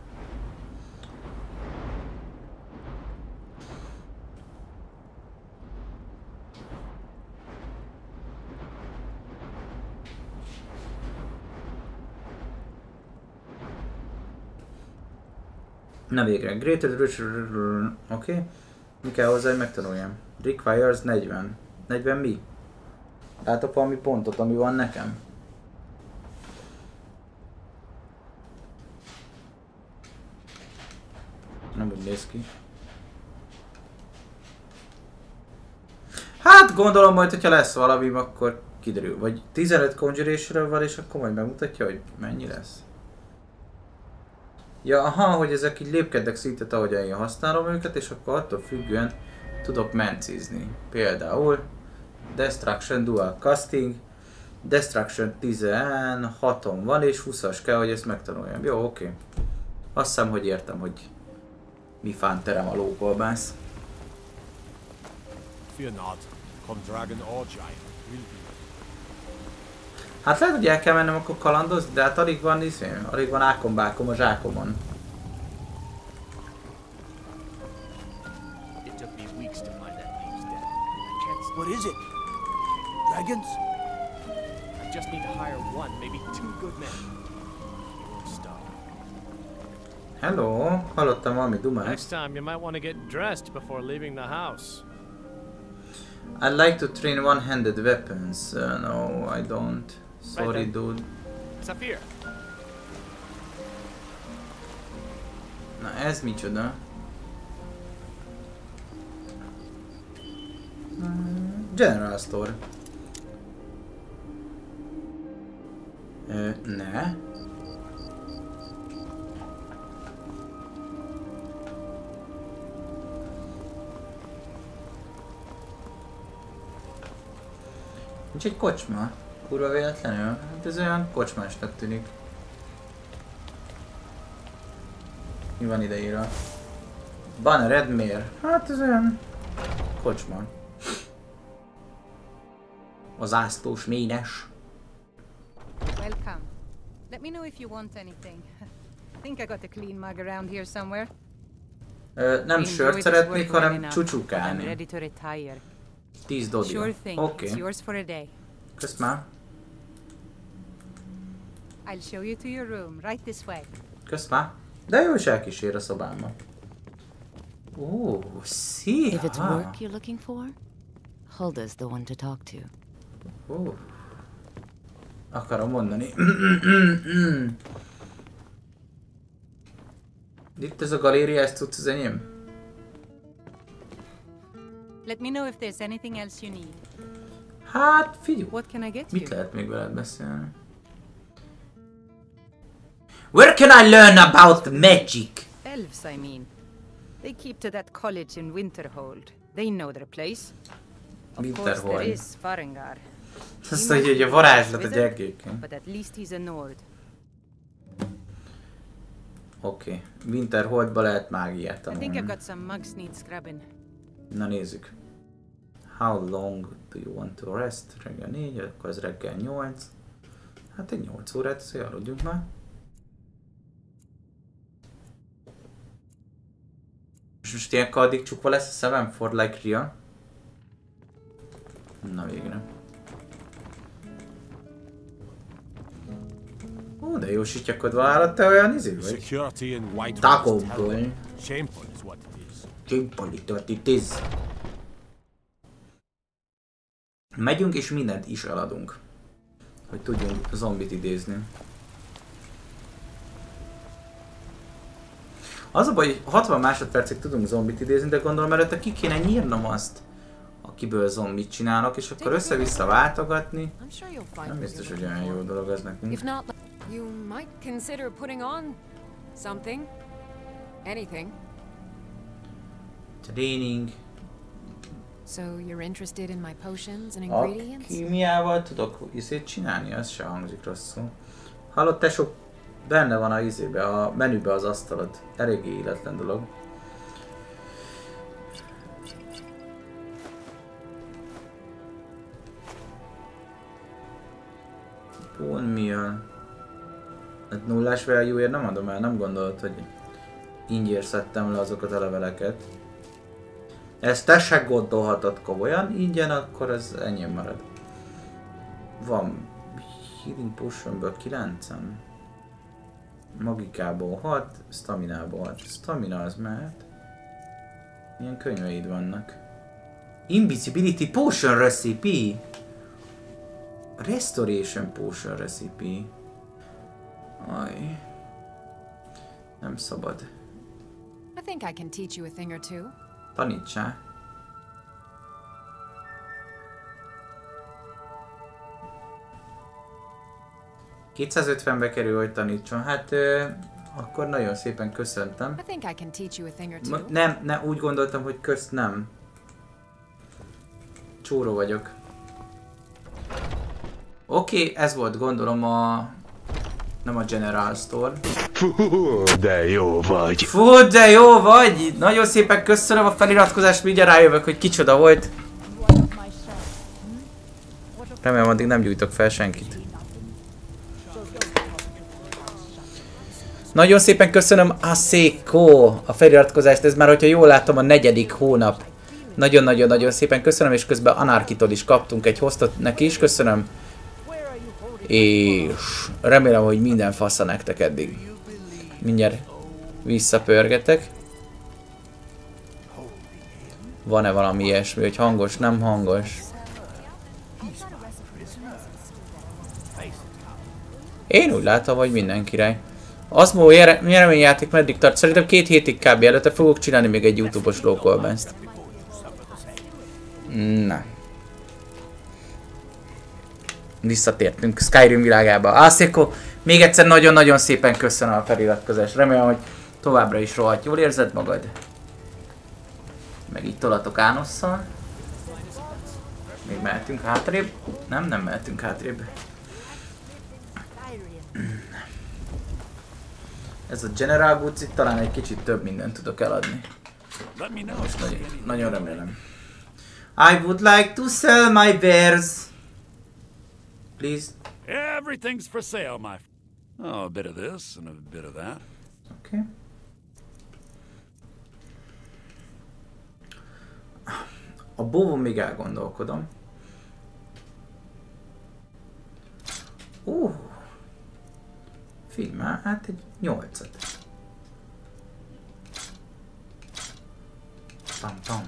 Na végre, Greater Richer... Oké. Okay. Mi kell hozzá, hogy megtanuljam? Requires negyven. negyven mi? Látok valami pontot, ami van nekem? Nem úgy néz ki. Hát gondolom majd, hogyha lesz valami, akkor kiderül. Vagy tizenöt conjuration van, és akkor majd megmutatja, hogy mennyi lesz. Ja, aha, hogy ezek így lépkednek szintet, ahogy én használom őket, és akkor attól függően tudok mencizni. Például Destruction Dual Casting, Destruction tizenhaton van, és húszas kell, hogy ezt megtanuljam. Jó, oké. Okay. Azt hiszem, hogy értem, hogy mi fán terem a lókolbász. Hát lehet, hogy el kell mennem akkor kalandozni, de hát alig van iszém, alig van ákombákom a zsákomon. What is it? Dragons? I just need to hire one, maybe two good men. Hello, hallottam valami dumást. Next time you might want to get dressed before leaving the house. I'd like to train one-handed weapons. Uh, no, I don't. Sorry, right dude. Zafir. Na ez micsoda? General Store. Ö, ne. Nincs egy kocsma? Kurva véletlenül? Hát ez olyan kocsmásnak tűnik. Mi van ideírva? Banner Redmere. Hát ez olyan kocsma. Az ászlós ménes. Welcome. Let me know if you want anything. Think I got a clean mug around here somewhere. Ö, nem sört szeretnék, hanem csúcsukálni. Ready to retire. tíz dodia. Sure thing. Oké. It's yours for a day. Kösz már. I'll show you to your room, right this way. Kösz már. De jó is elkísér a szobámba. Ó, szia! If it's work you're looking for, Hulda's the one to talk to. Ó. Akarom mondani. Itt ez a galéria, ezt tudsz az enyém? Let me know if there's anything else you need. Hát, figyelj. What can I get Mit you? lehet még veled beszélni? Where can I learn about magic? Elves, I mean. They keep to that college in Winterhold. They know their place. Of course there is Farengar. Azt mondja, hogy a varázslat a gyerkéken. But at least he's a Nord. Oké. Okay. Winterholdba lehet mágiát I think tanulni. I've got some mugs need scrubbing. Na nézzük. How long do you want to rest? Reggel négy, akkor ez reggel nyolc. Hát egy nyolc órát, azért aludjunk már. És most ilyenkor addig csukva lesz a szemem for like real? Na végre. Ó, de jó sütyakodva állott, te olyan izé vagy? Security in Whitehall Taco is terrible. Boy. Shameful is what it is. Shameful is what it is. Megyünk és mindent is eladunk. Hogy tudjunk zombit idézni. Az a baj, hogy hatvan másodpercig tudunk zombit idézni, de gondolom előtte ki kéne nyírnom azt, akiből zombit csinálok, és akkor össze-vissza váltogatni. Nem biztos, hogy olyan jó dolog ez nekünk. If not, you might consider putting on something, anything. Training. So you're interested in my potions and ingredients? Alkímiával tudok izét csinálni, az se hangzik rosszul. Hallott, te sok benne van a izébe, a menübe az asztalod. Eléggé életlen dolog. Bone meal. Hát nullás value-ért nem adom el, nem gondolod, hogy ingyen szedtem le azokat a leveleket. Ezt te se gondolhatod komolyan, ingyen, akkor ez enyém marad. Van Healing Potionből kilencem. Magikából hat, Staminából hat. Stamina az mehet. Milyen könyveid vannak? Invisibility Potion Recipe! Restoration Potion Recipe. Aj. Nem szabad. I think I can teach you a thing or two. Tanítsál. kétszázötvenbe kerül, hogy tanítson. Hát ö, akkor nagyon szépen köszöntem. I think I can teach you a thing or two. Ma, nem, nem, úgy gondoltam, hogy közt nem. Csóró vagyok. Oké, okay, ez volt gondolom a... nem a General Store. Fú, de jó vagy. Fú, de jó vagy! Nagyon szépen köszönöm a feliratkozást, mindjárt rájövök, hogy kicsoda volt. Remélem addig nem gyújtok fel senkit. Nagyon szépen köszönöm Aseko a feliratkozást, ez már, hogyha jól látom, a negyedik hónap. Nagyon-nagyon-nagyon szépen köszönöm, és közben Anarkitól is kaptunk egy hostot, neki is köszönöm. És remélem, hogy minden fasza nektek eddig. Mindjárt visszapörgetek. Van-e valami ilyesmi, hogy hangos, nem hangos? Én úgy látom, hogy minden király. Azmó nyereményjáték meddig tart? Szerintem két hétig kb. Előtte fogok csinálni még egy YouTube-os localbenzt. Na. Visszatértünk Skyrim világába. Aseko, még egyszer nagyon-nagyon szépen köszönöm a feliratkozást. Remélem, hogy továbbra is rohadt jól érzed magad. Meg így tolatok Ánosszal. Még mehetünk hátrébb? Nem, nem mehetünk hátrébb. Ez a General Goods, itt talán egy kicsit több mindent tudok eladni. Most nagyon, nagyon remélem. I would like to sell my wares. Please. Everything's for sale, my f Oh, a bit of this and a bit of that. Okay. A bóvon még elgondolkodom. Uh. Figyelj, hát egy nyolcat. Pam pam.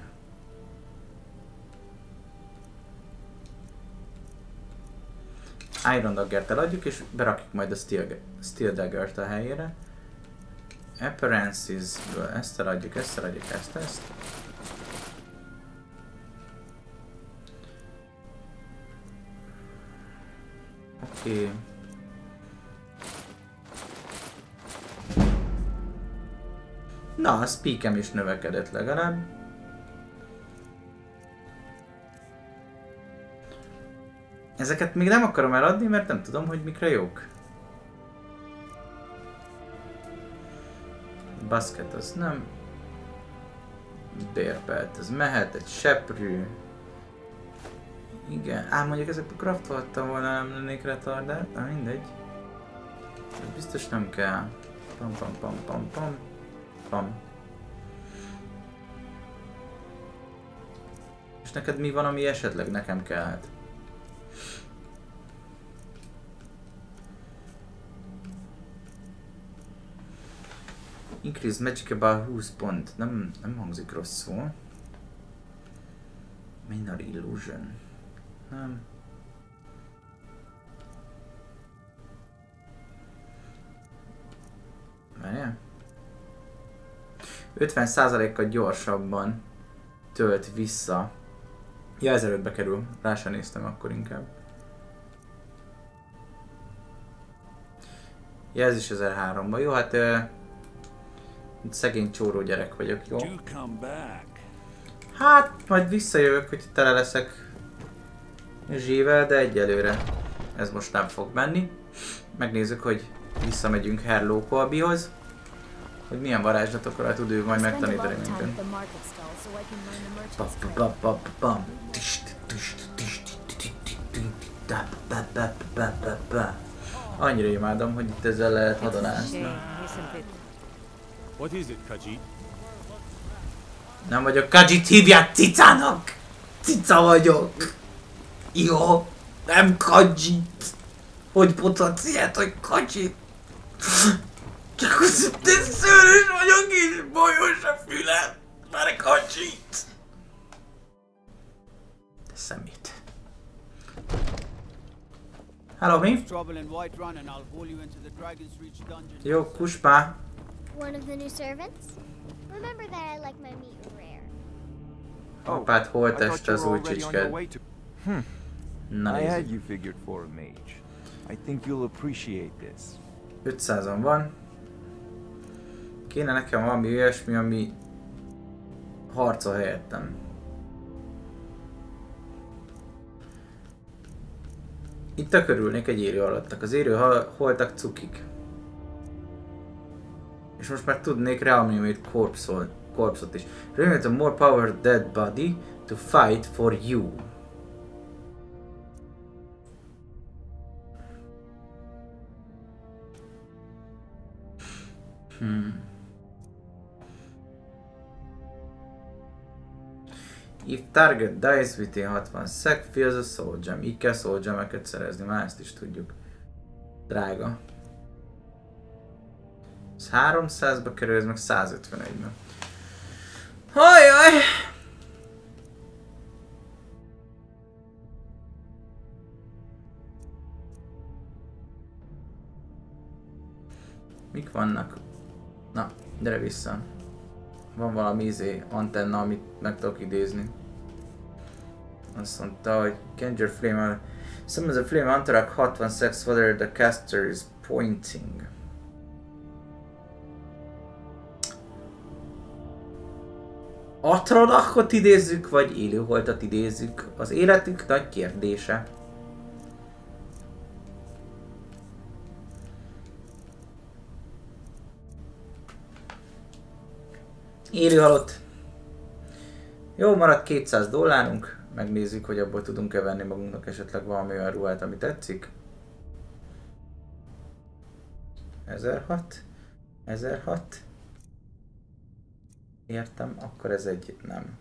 Iron Daggert eladjuk, és berakjuk majd a Steel, Steel Daggert a helyére. Appearances-ből ezt eladjuk, ezt eladjuk, ezt, ezt. Oké. Okay. Na, a speakem is növekedett legalább. Ezeket még nem akarom eladni, mert nem tudom, hogy mikre jók. Basket az nem. Bérpelt az mehet, egy seprű. Igen, ám mondjuk ezekből craftolhattam volna, nem lennék retardált, na mindegy. Ez biztos nem kell. Pam pam pam pam pam. Pam. És neked mi van, ami esetleg nekem kellhet? Increase magic about húsz pont. Nem, nem hangzik rosszul. Minor illusion. Nem. Várjál? ötven százalékkal gyorsabban tölt vissza. Ja, ezerötbe kerül. Rá sem néztem akkor inkább. Ja, ez is ezerháromban. Jó, hát... Ö, szegény csóró gyerek vagyok, jó? Hát, majd visszajövök, hogy tele leszek zsível, de egyelőre ez most nem fog menni. Megnézzük, hogy visszamegyünk Herló Kolbihoz, hogy milyen varázslatokkal tud ő majd megtanítani minket. Annyira imádom, hogy itt ezzel lehet hadonászni. What is it, Khajiit? Nem vagyok Khajiit, hívják cicának! Cica vagyok! Jó, nem Khajiit! Hogy mondhatsz ilyet, hogy Khajiit? Csak az, de szőrös vagyok és bolyos a fülem! Már Khajiit! De szemét. Hello, mi? Jó, kuspá! One of the new servants? Remember that I like my meat rare. Apád holtest az új csicsked. Hmm. Na I had nézzük. you figured for a mage. I think you'll appreciate this. ötszázan van. Kéne nekem valami olyasmi, ami harcol helyettem. Itt tökörülnék egy érő alattak. Az érő holtak cukik. És most már tudnék reanimate corpse-ot is. Reanimate a more power dead body to fight for you. Hmm. If target dies within hatvan sec, feels a soul gem. Így kell soul gemeket szerezni, már ezt is tudjuk. Drága. Ez háromszázba kerül, ez meg százötvenegybe. Hajjaj! Mik vannak? Na, gyere vissza. Van valami izé, antenna, amit meg tudok idézni. Azt mondta, hogy Conjure Flame. Summons a flame Antrak hatvan sex whether the caster is pointing. Atronachot idézzük, vagy élőholtat idézzük? Az életük nagy kérdése. Élőhalott. Jó, maradt kétszáz dollárunk. Megnézzük, hogy abból tudunk-e venni magunknak esetleg valami olyan ruhát, ami tetszik. ezerhat. ezerhat. Értem, akkor ez egy nem.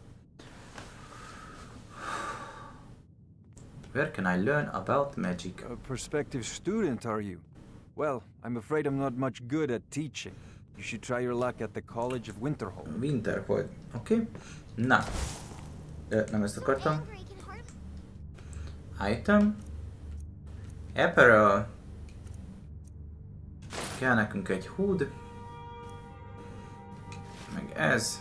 Where can I learn about magic? A prospective student, are you? Well, I'm afraid I'm not much good at teaching. You should try your luck at the College of Winterhold. Winterhold, oké. Okay. Na. Ö, nem ezt akartam. Item. Apparel. Kell nekünk egy hood. Meg ez.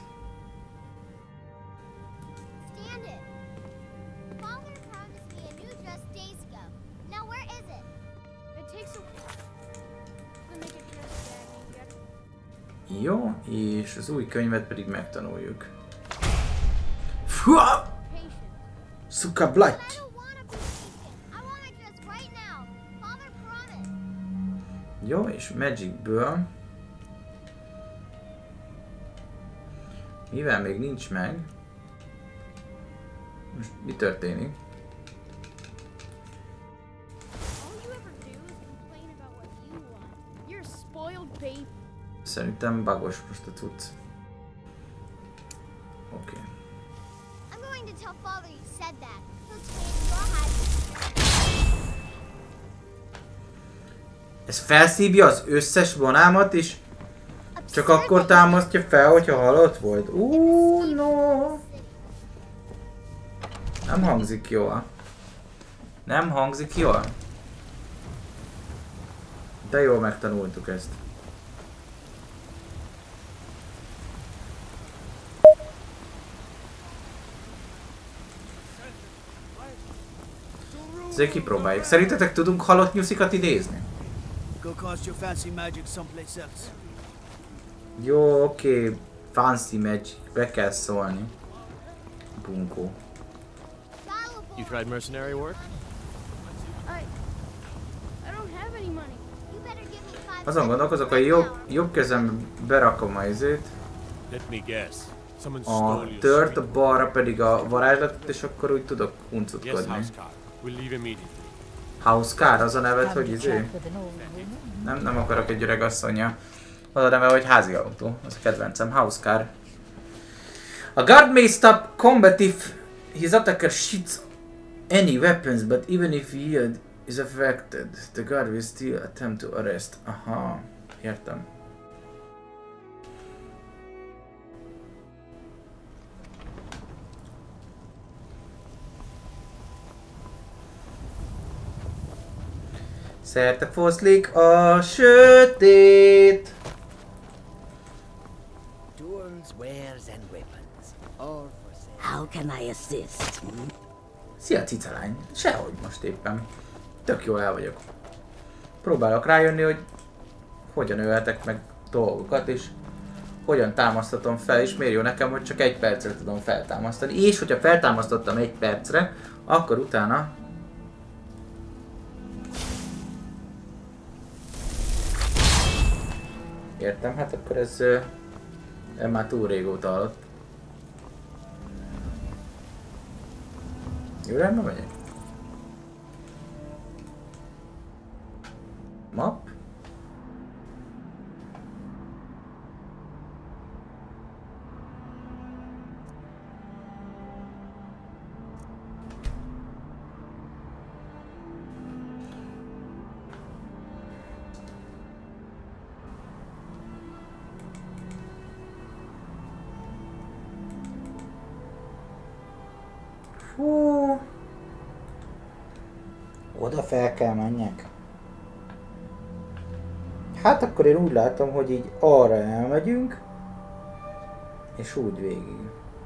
Jó, és az új könyvet pedig megtanuljuk. Fua! Szuka blatty! Jó, és Magicből, mivel még nincs meg, most mi történik? Szerintem bugos most a cucc. Oké. Okay. Ez felszívja az összes vonámat is? Csak akkor támasztja fel, hogyha halott volt? Ú, no. Nem hangzik jól. Nem hangzik jól. De jól megtanultuk ezt. Ezért kipróbáljuk. Szerintetek tudunk halott nyuszikat idézni? Jó, oké. Okay. Fancy magic. Be kell szólni. Bunkó. You tried mercenary work? Azon gondolkozok, hogy jobb, jobb kezem berakom a izét. A tört, a balra pedig a varázslatot, és akkor úgy tudok huncutkodni. Hauskár, az a neved, hogy izé? Nem, nem akarok egy öreg asszonya. Az a neve, hogy házi autó. Az a kedvencem, Hauskár. A guard may stop combat if his attacker shoots any weapons, but even if he is affected, the guard will still attempt to arrest. Aha, értem. Szerte foszlik a sötét. Tools, wares and weapons. All for sale. How can I assist? Hmm? Szia cicalány, sehogy most éppen. Tök jól el vagyok. Próbálok rájönni, hogy hogyan ölhetek meg dolgokat, és hogyan támasztatom fel, és miért jó nekem, hogy csak egy percre tudom feltámasztani. És hogyha feltámasztottam egy percre, akkor utána... Értem, hát akkor ez... ez már túl régóta alatt. Jó, rendben megyek. Map. Hú. Oda fel kell menjek. Hát akkor én úgy látom, hogy így arra elmegyünk, és úgy végig.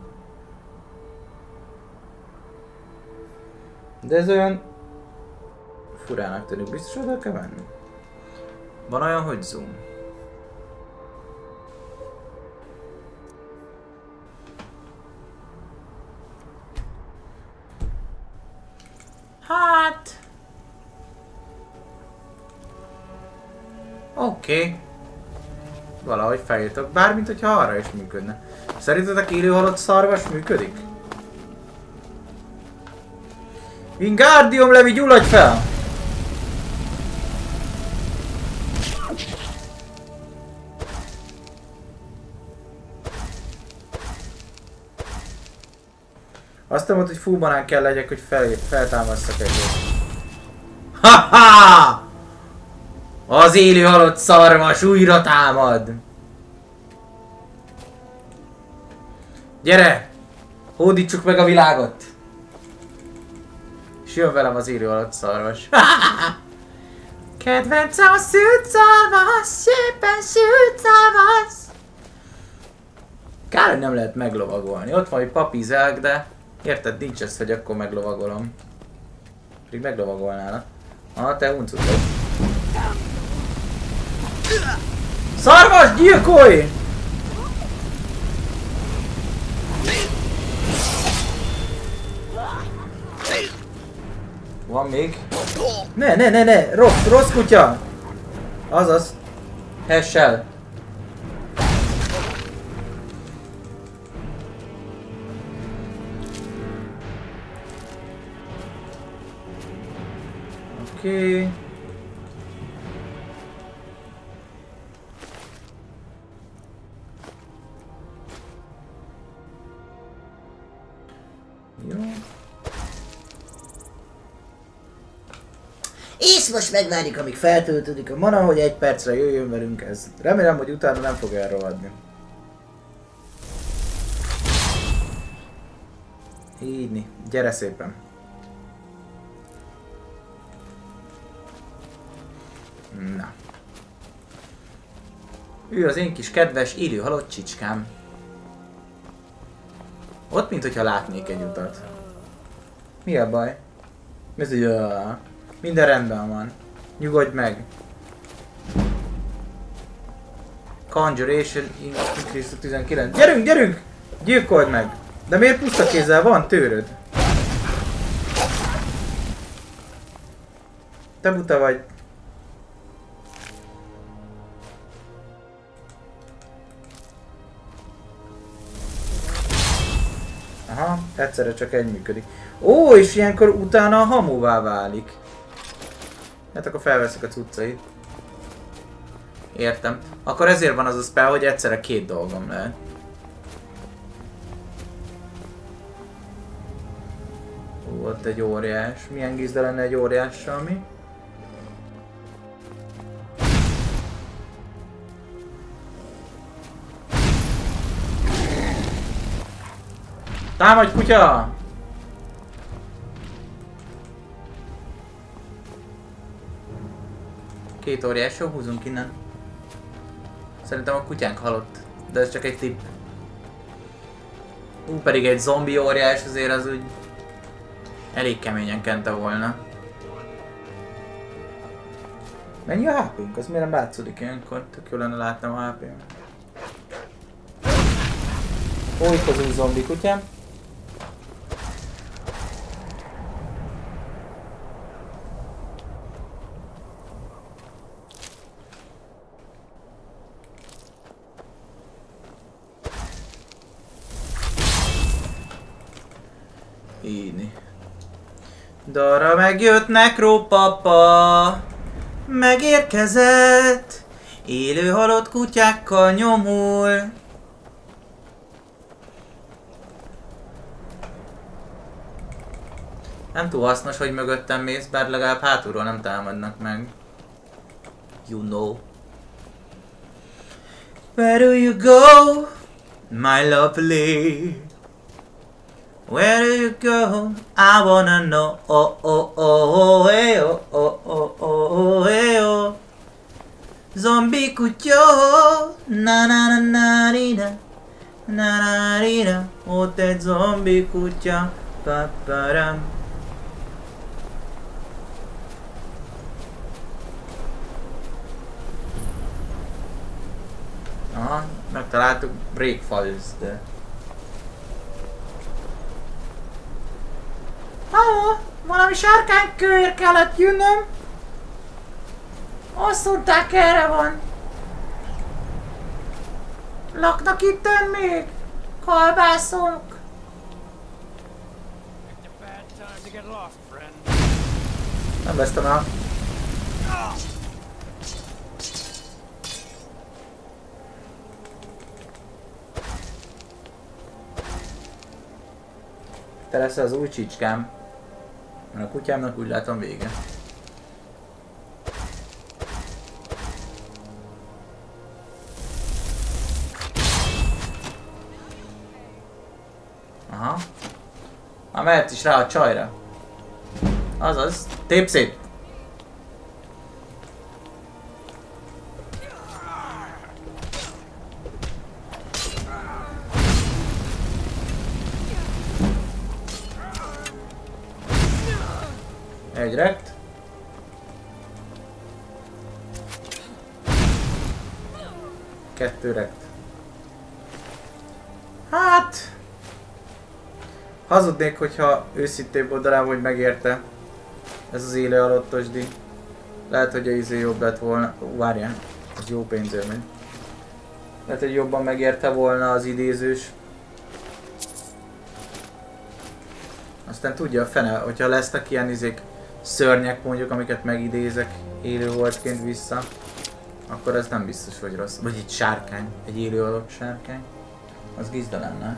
De ez olyan furának tűnik, biztos oda kell menni. Van olyan, hogy zoom. Hát... Oké. Okay. Valahogy feljutok, bármint hogyha arra is működne. Szerintetek élő halott szarvas működik? Wingardium Levi, gyulladj fel! Azt mondod, hogy full banán kell legyek, hogy fel, feltámasztak egyet. Ha-ha! Az élő halott szarvas újra támad! Gyere! Hódítsuk meg a világot! És jön velem az élő halott szarvas. Kedvencem a szűrt szarvas, szépen szűrt szarvas! Kár, hogy nem lehet meglovagolni. Ott van, hogy papízelk, de... Érted, nincs ez, hogy akkor meglovagolom. Pedig meglovagolnálak. Aha, te huncut vagy. Szarvas, gyilkolj! Van még? Ne, ne, ne, ne! Rossz, rossz kutya! Azaz. Hessel. Oké. Okay. És És most megvárjuk, amíg feltöltődik a mana, hogy egy percre jöjjön velünk ez. Remélem, hogy utána nem fog elrohadni. Ígyni. Gyere szépen. Na. Ő az én kis kedves, élő halott csicskám. Ott, mint hogyha látnék egy utat. Mi a baj? Mi az, hogy minden rendben van. Nyugodj meg. Conjuration increase tizenkilenc. Gyerünk, gyerünk! Gyilkold meg! De miért puszta kézzel van tőröd? Te buta vagy. Aha, egyszerre csak egy működik. Ó, és ilyenkor utána a hamuvá válik. Hát akkor felveszik a cuccait. Értem. Akkor ezért van az a spell, hogy egyszerre két dolgom lehet. Ó, ott egy óriás. Milyen gizda lenne egy óriással, mi? Támadj, kutya! Két óriás, jó, húzunk innen. Szerintem a kutyánk halott, de ez csak egy tipp. Ú, pedig egy zombi óriás azért az úgy elég keményen kente volna. Mennyi a há pénk? Az miért nem látszódik ilyenkor? Tök jó lenne látnom a há pénk. Ó, itt az új zombi kutyám. Így. Dara megjött, nekrópapa, megérkezett, élő halott kutyákkal nyomul. Nem túl hasznos, hogy mögöttem mész, bár legalább hátulról nem támadnak meg. You know. Where do you go, my lovely? Where do you go? I wanna know. Oh oh oh oh hey oh oh oh oh oh hey oh. Zombie kutya, na na na na na na na na. Ott egy zombie kutya, paparam. Aha, megtaláltuk Break Falls, de... Halló, valami sárkánykőért kellett jönnöm. Azt mondták, erre van. Laknak itten még? Kalbászok. Nem vesztem el. Te leszel az új csicskám. Mert a kutyámnak úgy látom vége. Aha. Már mehet is rá a csajra. Azaz. Tép szét! Egy rekt. Kettő rekt. Hát... hazudnék, hogyha őszintébb oldalán, hogy megérte ez az élő alottosdi. Lehet, hogy a izé jobb lett volna. Ó, várjál, ez jó pénzélmény. Lehet, hogy jobban megérte volna az idézős. Aztán tudja a fene, hogyha lesznek ilyen izék szörnyek mondjuk, amiket megidézek élő voltként vissza, akkor ez nem biztos, hogy rossz. Vagy egy sárkány, egy élő alott sárkány. Az gizda lenne.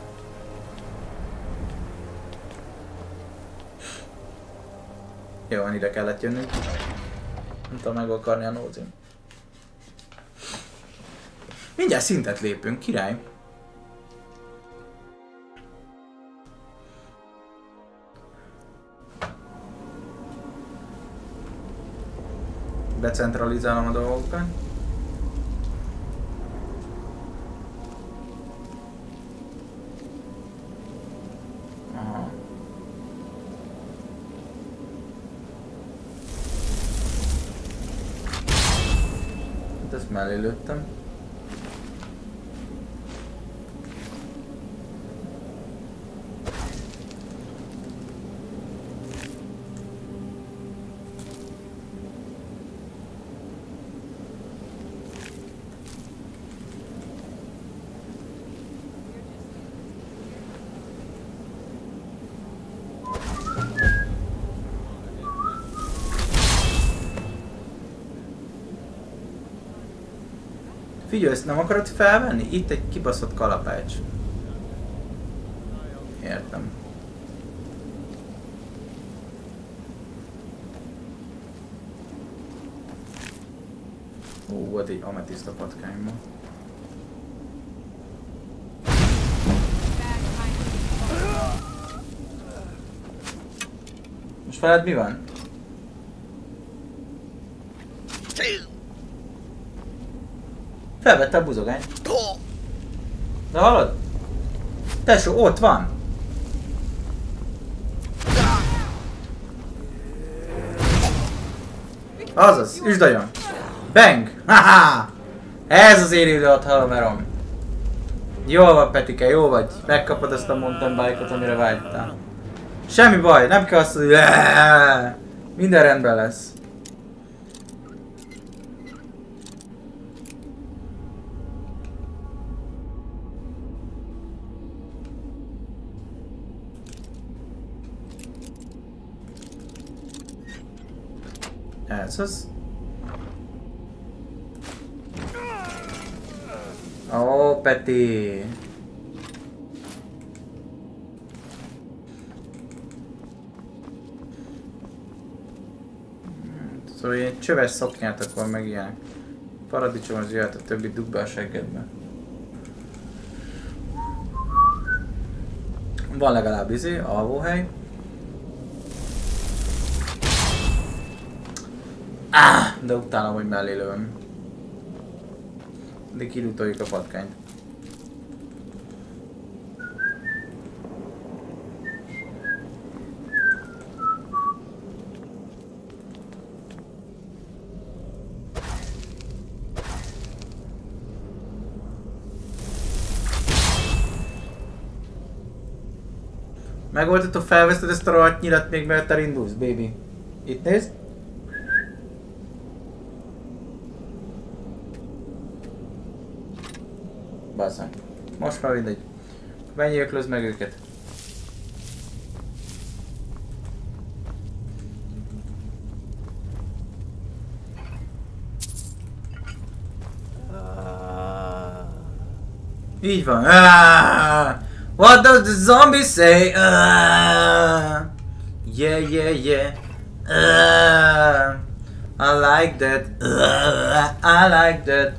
Jó, van, ide kellett jönnünk. Nem tudom meg akarni a nózim. Mindjárt szintet lépünk, király. Decentralizálom a dolgokat. Aha. Hát ezt mellé lőttem. Figyelj, ezt nem akarod felvenni? Itt egy kibaszott kalapács. Értem. Ó, volt egy ametiszta patkányma. Most veled mi van? Felvette a buzogányt. De hallod? Tesó, ott van! Azaz, üsd agyon! Bang! Haha! Ez az élő a halomerom. Jól van, Petike, jó vagy. Megkapod azt a mountain bike-ot, amire vágytál. Semmi baj, nem kell azt, hogy minden rendben lesz. Ez az. Ó, Peti. Szóval ilyen csöves szoknyát akkor meg ilyenek. Paradicsom az jöhet, a többi dugd be a seggedbe. Van legalább izé, alvóhely. Ah, de utálom, hogy mellé lövöm. De kilutoljuk a patkányt. Megoldható, felveszted ezt a rohadt nyilat még mert elindulsz, baby. Itt nézd. Basszám. Most már mindegy. Menjél, öklözd meg őket. Így van. Ah! What does the zombie say? Ah! Yeah, yeah, yeah. Ah! I like that. Ah! I like that.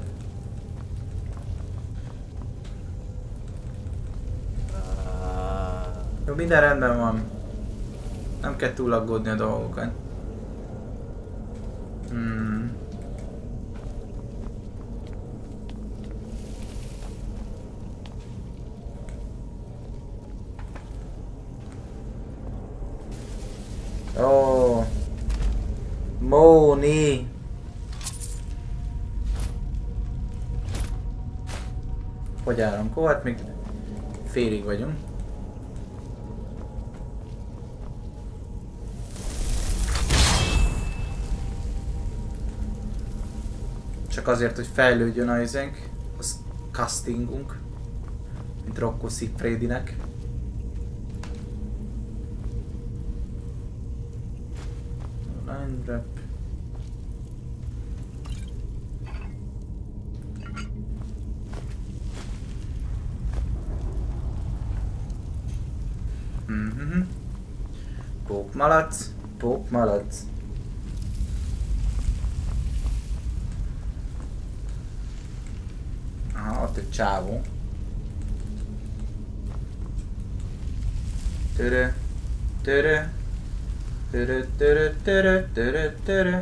Jó, minden rendben van. Nem kell túl aggódni a dolgokat. Hmm. Ó. Oh. Móni. Hogy áramkó? Hát még félig vagyunk. Csak azért, hogy fejlődjön a izénk, a castingunk, mint Rocco Siffredinek. Line wrap. Mhm. Pókmalac, pókmalac. ott egy csávó. Törö, törö, törö, törö, törö, törö, törö.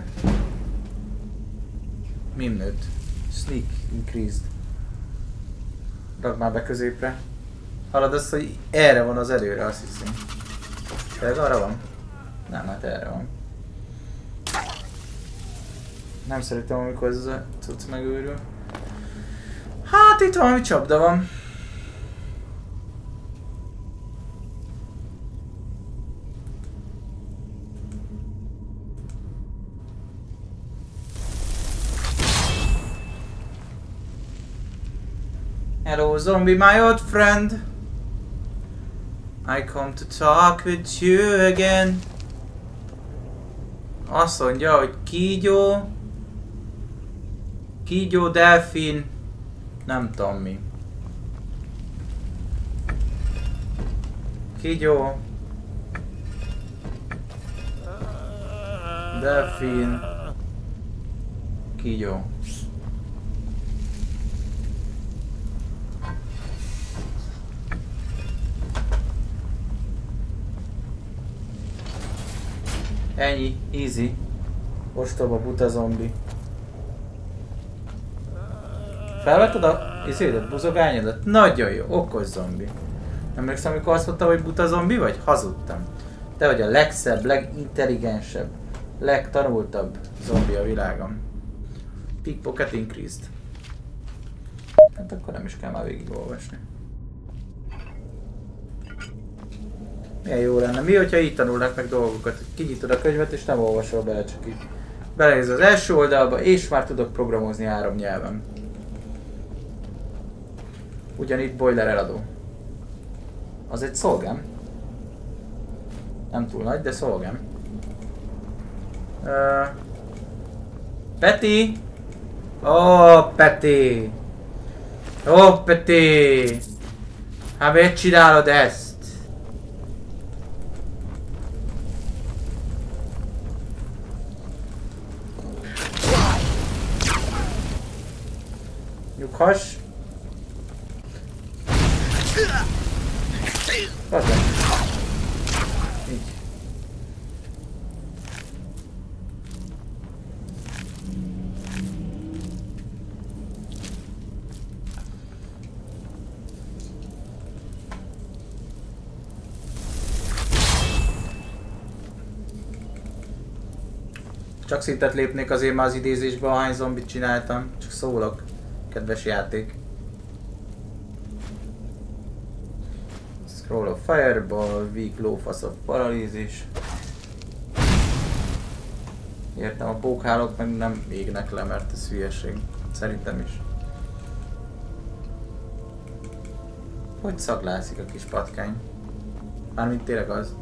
Mi nőtt? Sneak increased. Rakd már be középre. Hallod azt, hogy erre van az előre, azt hiszem. Tényleg arra van? Nem, hát erre van. Nem szeretem, amikor ez a cucc megőrül. Hát itt valami csapda van. Hello zombie, my old friend. I come to talk with you again. Azt mondja, hogy kígyó, kígyó, delfin, nem tudom mi. Kígyó, delfin, kígyó. Ennyi, easy. Ostoba buta zombi. Felvetted a izédet, buzogányodat? Nagyon jó, okos zombi. Emlékszem, amikor azt mondtam, hogy buta zombi vagy? Hazudtam. Te vagy a legszebb, legintelligensebb, legtanultabb zombi a világon. Pickpocket increased. Hát akkor nem is kell már végigolvasni. Milyen jó lenne. Mi, hogyha így tanulnak meg dolgokat? Kinyitod a könyvet és nem olvasol bele, csak így. Belenéz az első oldalba és már tudok programozni három nyelven. Ugyanitt boiler eladó. Az egy szolgám. Nem túl nagy, de szolgám. Uh, Peti! Ó, oh, Peti! Ó, oh, Peti! Hát miért csinálod ezt? Nyughass! Bazd. Így. Csak szintet lépnék azért már az idézésbe, ahány zombit csináltam. Csak szólok. Kedves játék. Scroll of Fireball, Weak Lófasz of Paralízis. Értem, a pókhálók meg nem égnek le, mert ez hülyeség. Szerintem is. Hogy szaglászik a kis patkány? Mármint tényleg az.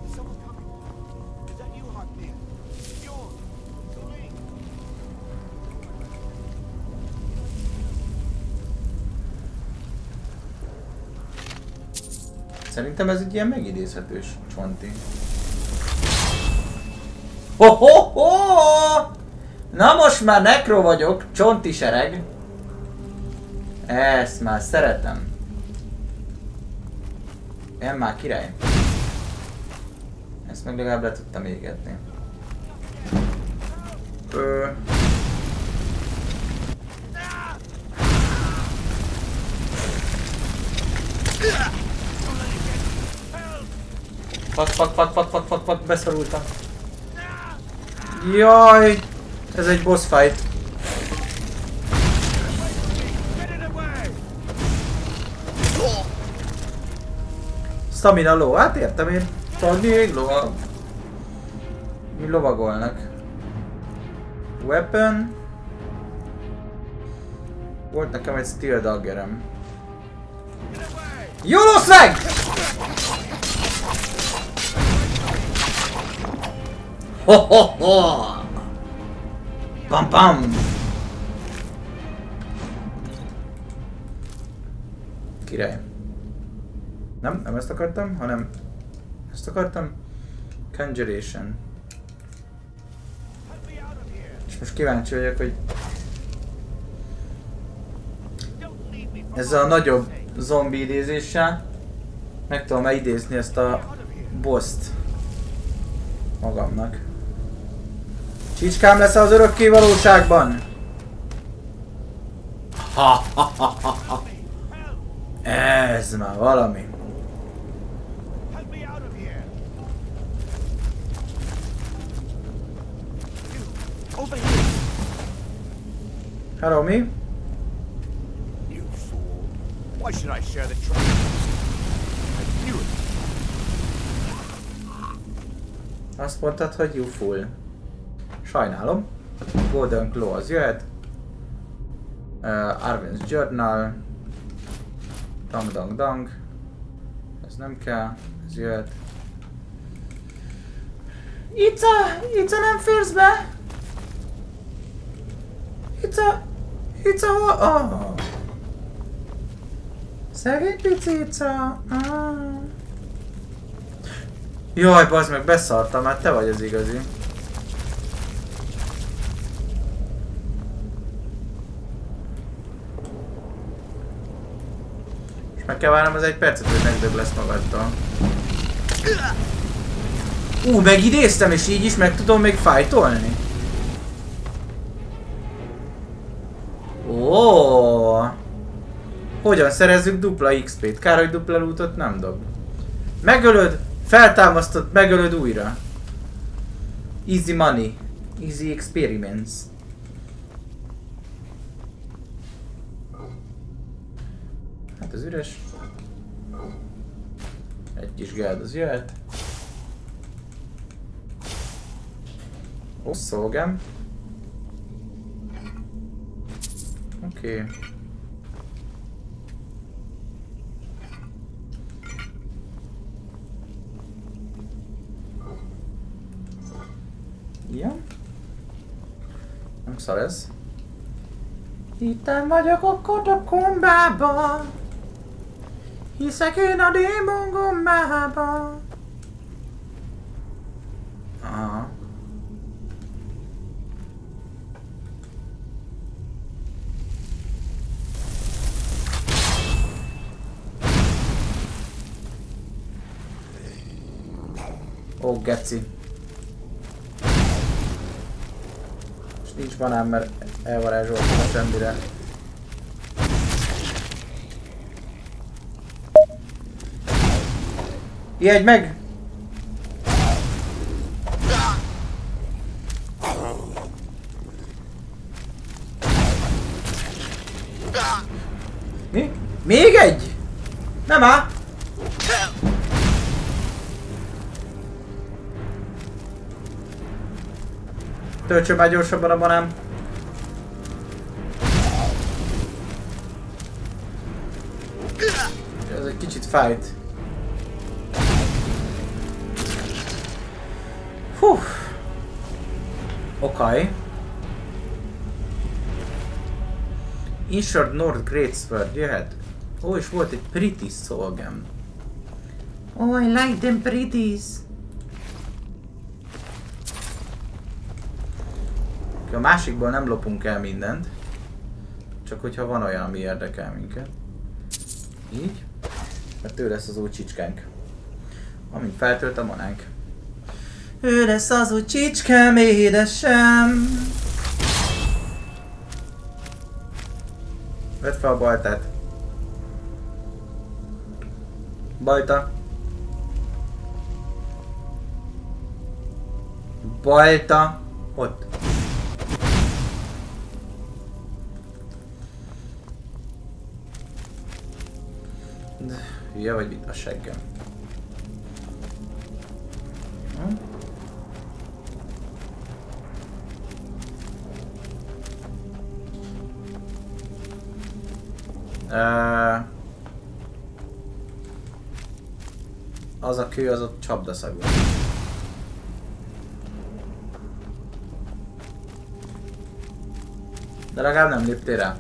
Szerintem ez egy ilyen megidézhetős csonti. Ho, ho, ho! Na most már nekro vagyok, csonti sereg. Ezt már szeretem. Én már király. Ezt meg legalább le tudtam égetni. Ö... Fuck, fuck, fuck, fuck, fuck, fuck, fuck, beszorultam. Jaj, ez egy boss fight. Stamina low, hát értem én. Tudod, még lovag. Mi lovagolnak. Weapon. Volt nekem egy steel daggerem. Jólósz meg! Ho ho ho! Pam pam! Király. Nem, nem ezt akartam, hanem ezt akartam. Conjuration. És most kíváncsi vagyok, hogy ezzel a nagyobb zombi idézéssel meg tudom idézni ezt a boszt magamnak. Csicskám lesz az örökké valóságban! Ha, ha, ha, ha, ha. Ez már valami. Hello, me? You fool. Why should I share the truck? I knew it. Azt mondtad, hogy you fool. Sajnálom. Golden Claw az jöhet. Uh, Arwen's Journal. Dang dang dang. Ez nem kell. Ez jöhet. Ica! Ica nem férsz be! Ica! Ica hol? Oh. Szegény pici Ica! Ah. Jaj, bazd meg, beszartam, hát te vagy az igazi. És meg kell várnom az egy percet, hogy megdöbb lesz magadtól. Ú, megidéztem, és így is meg tudom még fájtolni. Ó, hogyan szerezzük dupla iksz pét? Kár, hogy dupla lootot nem dob. Megölöd, feltámasztod, megölöd újra. Easy money. Easy experiments. Hát ez üres. Egy kis gád az jöhet. Ó, szolgám. Oké. Okay. Ja. Nem szar ez. Itten vagyok akkor a kombában. Hiszek én a démon gombában. Aha. Ó, geci. És nincs banán, mert elvarázsoltam a semmire. Ijedj meg! Mi? Még egy? Nem áll! Töltsön már gyorsabban a banám. Ez egy kicsit fájt. Hú. Oké. Insured North Greatsword jöhet. Ó, és volt egy pretty szolgám. Oh, I like them pretties. A másikból nem lopunk el mindent. Csak hogyha van olyan, ami érdekel minket. Így. Mert ő lesz az új csicskánk. Amint feltölt a manánk. Ő lesz az új csicskám, édesem. Vedd fel a baltát. Balta. Balta. Ott. Hülye vagy itt a seggem. Hm? Uh, az a kő, az ott csapdaszagú. De legalább nem léptél rá.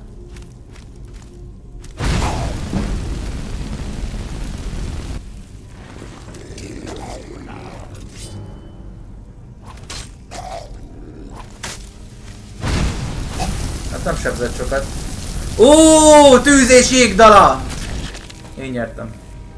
Hát nem sebzett sokat. Ó, tűz és jégdala! Én nyertem.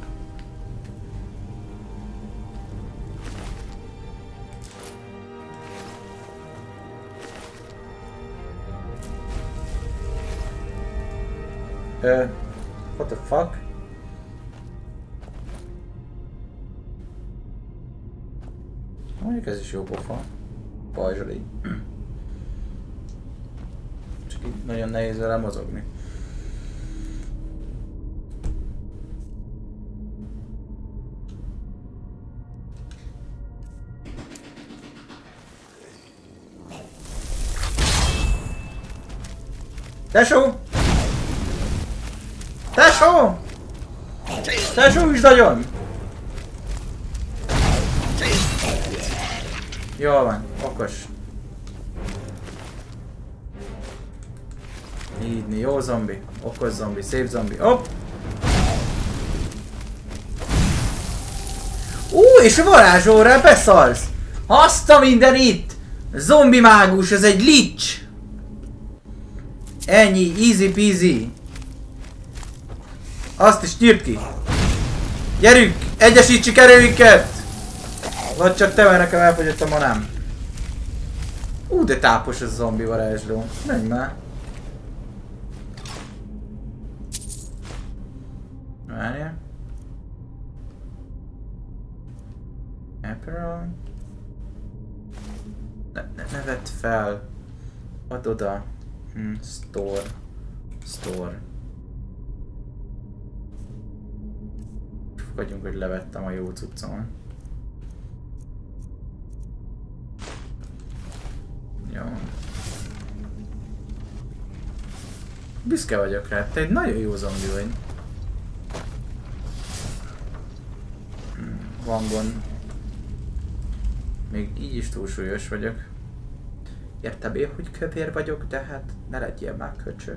Uh, what the fuck? Mondjuk ez is jó pofa. Pajzsoli. Csak így nagyon nehéz vele mozogni. Tesó! Tesó! Tesó is nagyon! Jól van, okos. Így, jó zombi, okos zombi, szép zombi, hopp! Ú, és a varázsóra beszalsz! Azt a minden itt! Zombi mágus, ez egy lich! Ennyi, easy peasy. Azt is nyírt ki. Gyerünk, egyesítsük erőinket! Vagy csak te, mert nekem elfogyott a manám. Ú, de tápos ez a zombi varázsló. Menj már. Várjál. Aperol. Ne, ne, ne vedd fel. Add oda. Hmm, store. Store. Fogadjunk, hogy levettem a jó cuccon. Jó. Büszke vagyok rá, te egy nagyon jó zombi vagy. Hmm, van gond. Még így is túlsúlyos vagyok. Érted én, hogy kövér vagyok, de hát ne legyél már köcsög.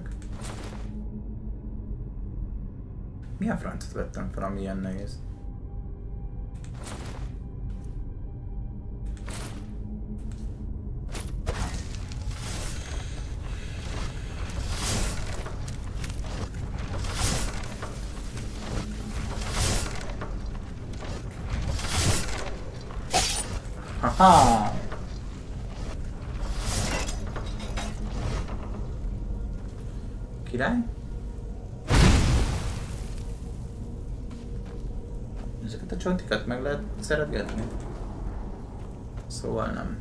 Milyen francot vettem fel, ami ilyen nehéz? Haha! Király? Ezeket a csontikat meg lehet szeretgetni? Szóval nem.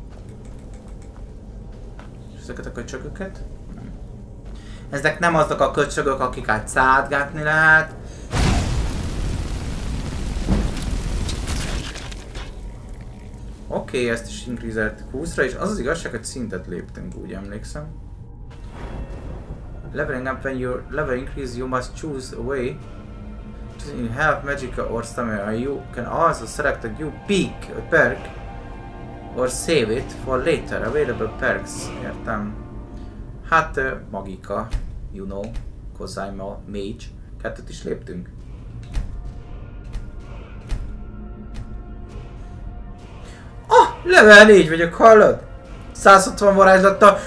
És ezeket a köcsögöket? Nem. Ezek nem azok a köcsögök, akiket szádgátni lehet. Oké, okay, ezt is increaseltük húszra, és az az igazság, hogy szintet léptünk, úgy emlékszem. Leveling up, when your level increases, you must choose a way. In health, magic or stamina. You can also select a new peak, a perk, or save it for later available perks. Értem. Hát, uh, magika, you know, cause I'm a mage. Kettőt is léptünk. Ah, level négy vagyok, hallod? száz hatvan varázslattal.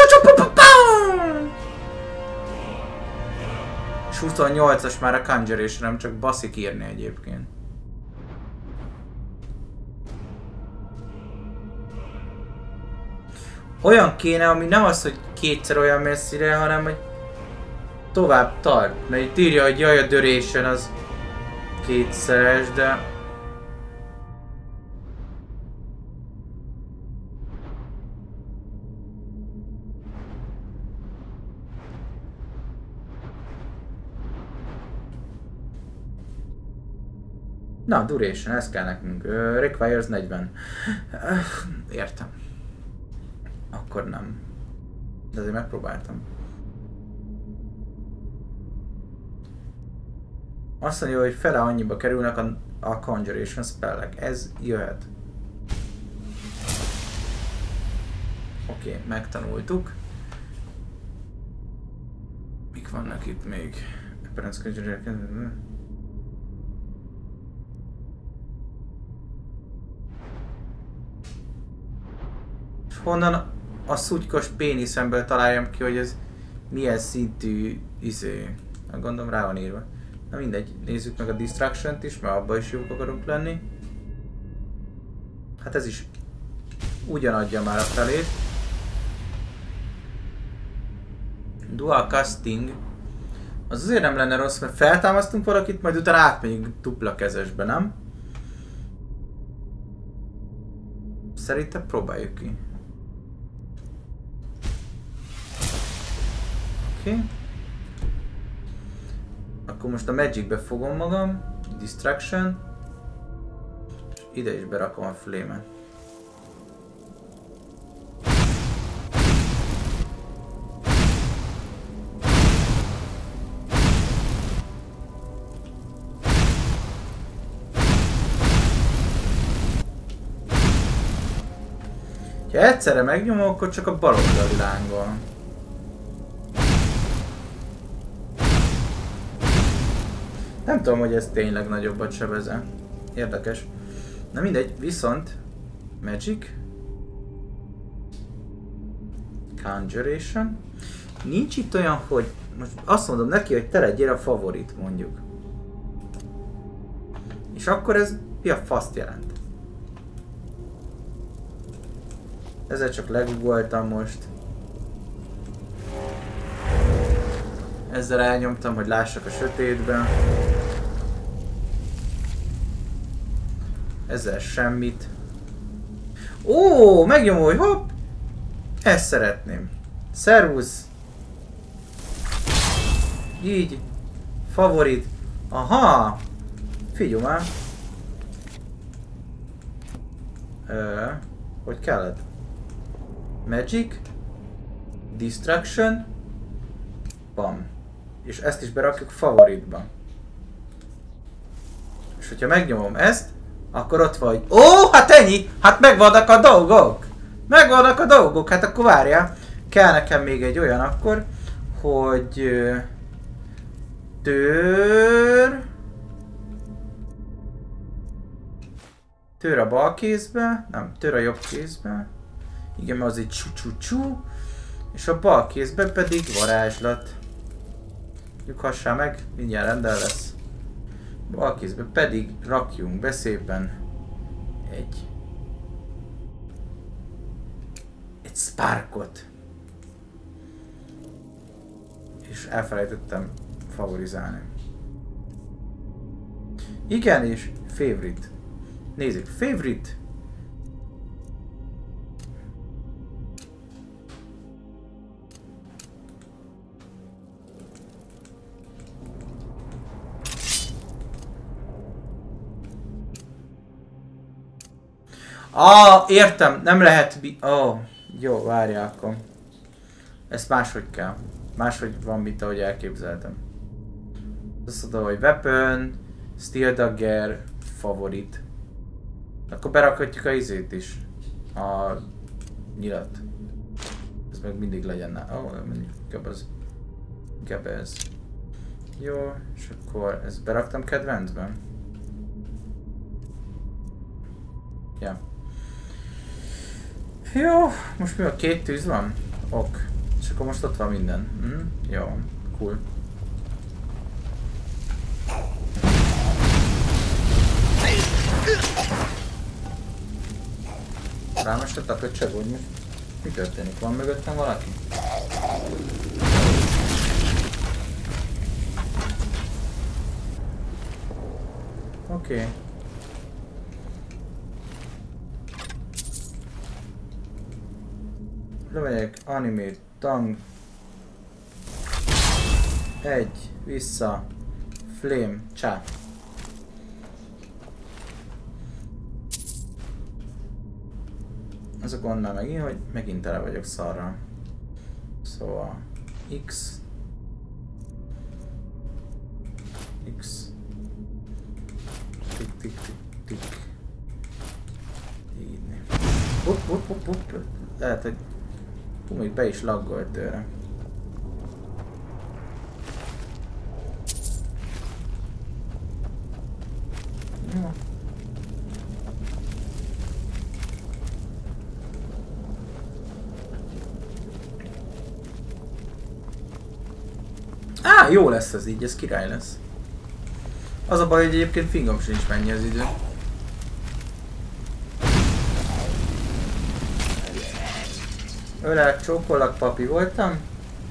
És huszonnyolcas már a Conjuration, nem csak baszik írni egyébként. Olyan kéne, ami nem az, hogy kétszer olyan messzire, hanem hogy tovább tart. Mert itt írja, hogy jaj, a duration az kétszeres, de... Na, duration, ez kell nekünk. Uh, requires negyven. Uh, értem. Akkor nem. De azért megpróbáltam. Azt mondja, hogy fele annyiba kerülnek a, a Conjuration spellek. Ez jöhet. Oké, okay, megtanultuk. Mik vannak itt még? Appearance Conjuration. Honnan a szutykos péniszemből találjam ki, hogy ez milyen szintű izé. Gondolom rá van írva. Na mindegy, nézzük meg a Distraction-t is, mert abban is jók akarunk lenni. Hát ez is ugyanadja már a felét. Dual casting. Az azért nem lenne rossz, mert feltámasztunk valakit, majd utána átmegyünk dupla kezesbe, nem? Szerintem próbáljuk ki. Oké. Okay. Akkor most a Magicbe fogom magam. Distraction. És ide is berakom a Flame-et. Ha egyszerre megnyomom, akkor csak a bal oldali lángol. Nem tudom, hogy ez tényleg nagyobbat sebeze. Érdekes. Na mindegy, viszont Magic Conjuration. Nincs itt olyan, hogy most azt mondom neki, hogy te legyél a favorit, mondjuk. És akkor ez mi a faszt jelent? Ezzel csak legugoltam most. Ezzel elnyomtam, hogy lássak a sötétben. Ezzel semmit. Ó, megnyomom, hogy hopp! Ezt szeretném. Szervusz! Így. Favorit. Aha! Figyelj már. Ö, hogy kellett? Magic. Distraction. Bam. És ezt is berakjuk favoritba. És hogyha megnyomom ezt, akkor ott vagy. Ó, hát ennyi! Hát megvannak a dolgok! Megvannak a dolgok! Hát akkor várjál. Kell nekem még egy olyan akkor, hogy... Tör... Tör a bal kézbe. Nem, tör a jobb kézbe. Igen, mert az egy csú-csú-csú. És a bal kézbe pedig varázslat. Lyukhassál meg, mindjárt rendel lesz. Bal kézbe pedig rakjunk be szépen egy egy sparkot. És elfelejtettem favorizálni. Igen, és favorite. Nézzük, favorite. Ah, értem, nem lehet bi... Oh, jó, várjál akkor. Ezt máshogy kell. Máshogy van, mint ahogy elképzeltem. Azt mondom, hogy weapon, steel dagger, favorit. Akkor berakhatjuk a izét is. A nyilat. Ez meg mindig legyen. Ó, oh, inkább az... Inkább ez. Jó, és akkor ezt beraktam kedvencben. Ja. Jó, most mi a két tűz van? Ok. És akkor most ott van minden. Hm? Jó, cool. Rámesett a köcsög, hogy mi? Mi történik? Van mögöttem valaki? Oké. Okay. Lövegyek, animate, tang. Egy, vissza, flame, csá. Az a gondnál megint, hogy megint tele vagyok szarral. Szóval X. X. Tik, tik, tik, tik. Így. Hopp, hopp, hopp, hopp. Lehet, hogy hú, még be is laggolt tőle. Jó. Á, jó lesz ez így, ez király lesz. Az a baj, hogy egyébként fingom sincs mennyi az idő. Ölel, csókollak, papi voltam.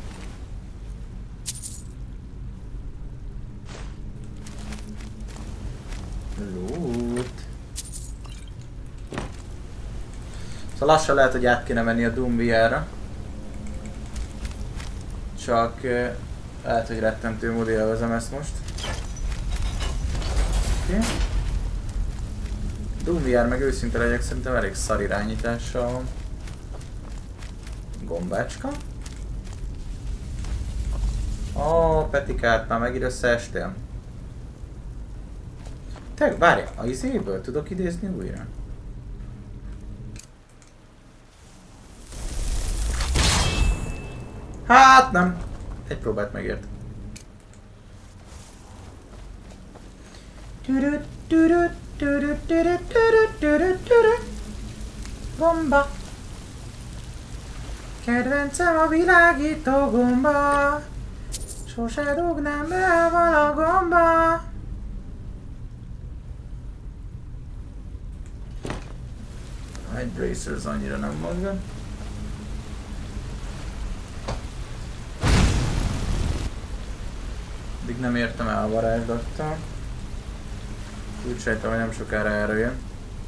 Loot. Szóval lassan lehet, hogy át kéne menni a Doom vé er-ra. Csak uh, lehet, hogy rettentő módon élvezem ezt most. Okay. Doom vé er meg őszinte legyek, szerintem elég szar irányítással van. Gombácska. Ó, oh, Petikát, már megint összeestél. Te, várj, a izéből tudok idézni újra? Hát nem. Egy próbát megért. Gomba. Kedvencem a világító gomba. Sose dugnám be vala gomba. Egy Bracers annyira nem mozgat. Addig nem értem el a varázslattal. Úgy sejtem, hogy nem sokára erre jön.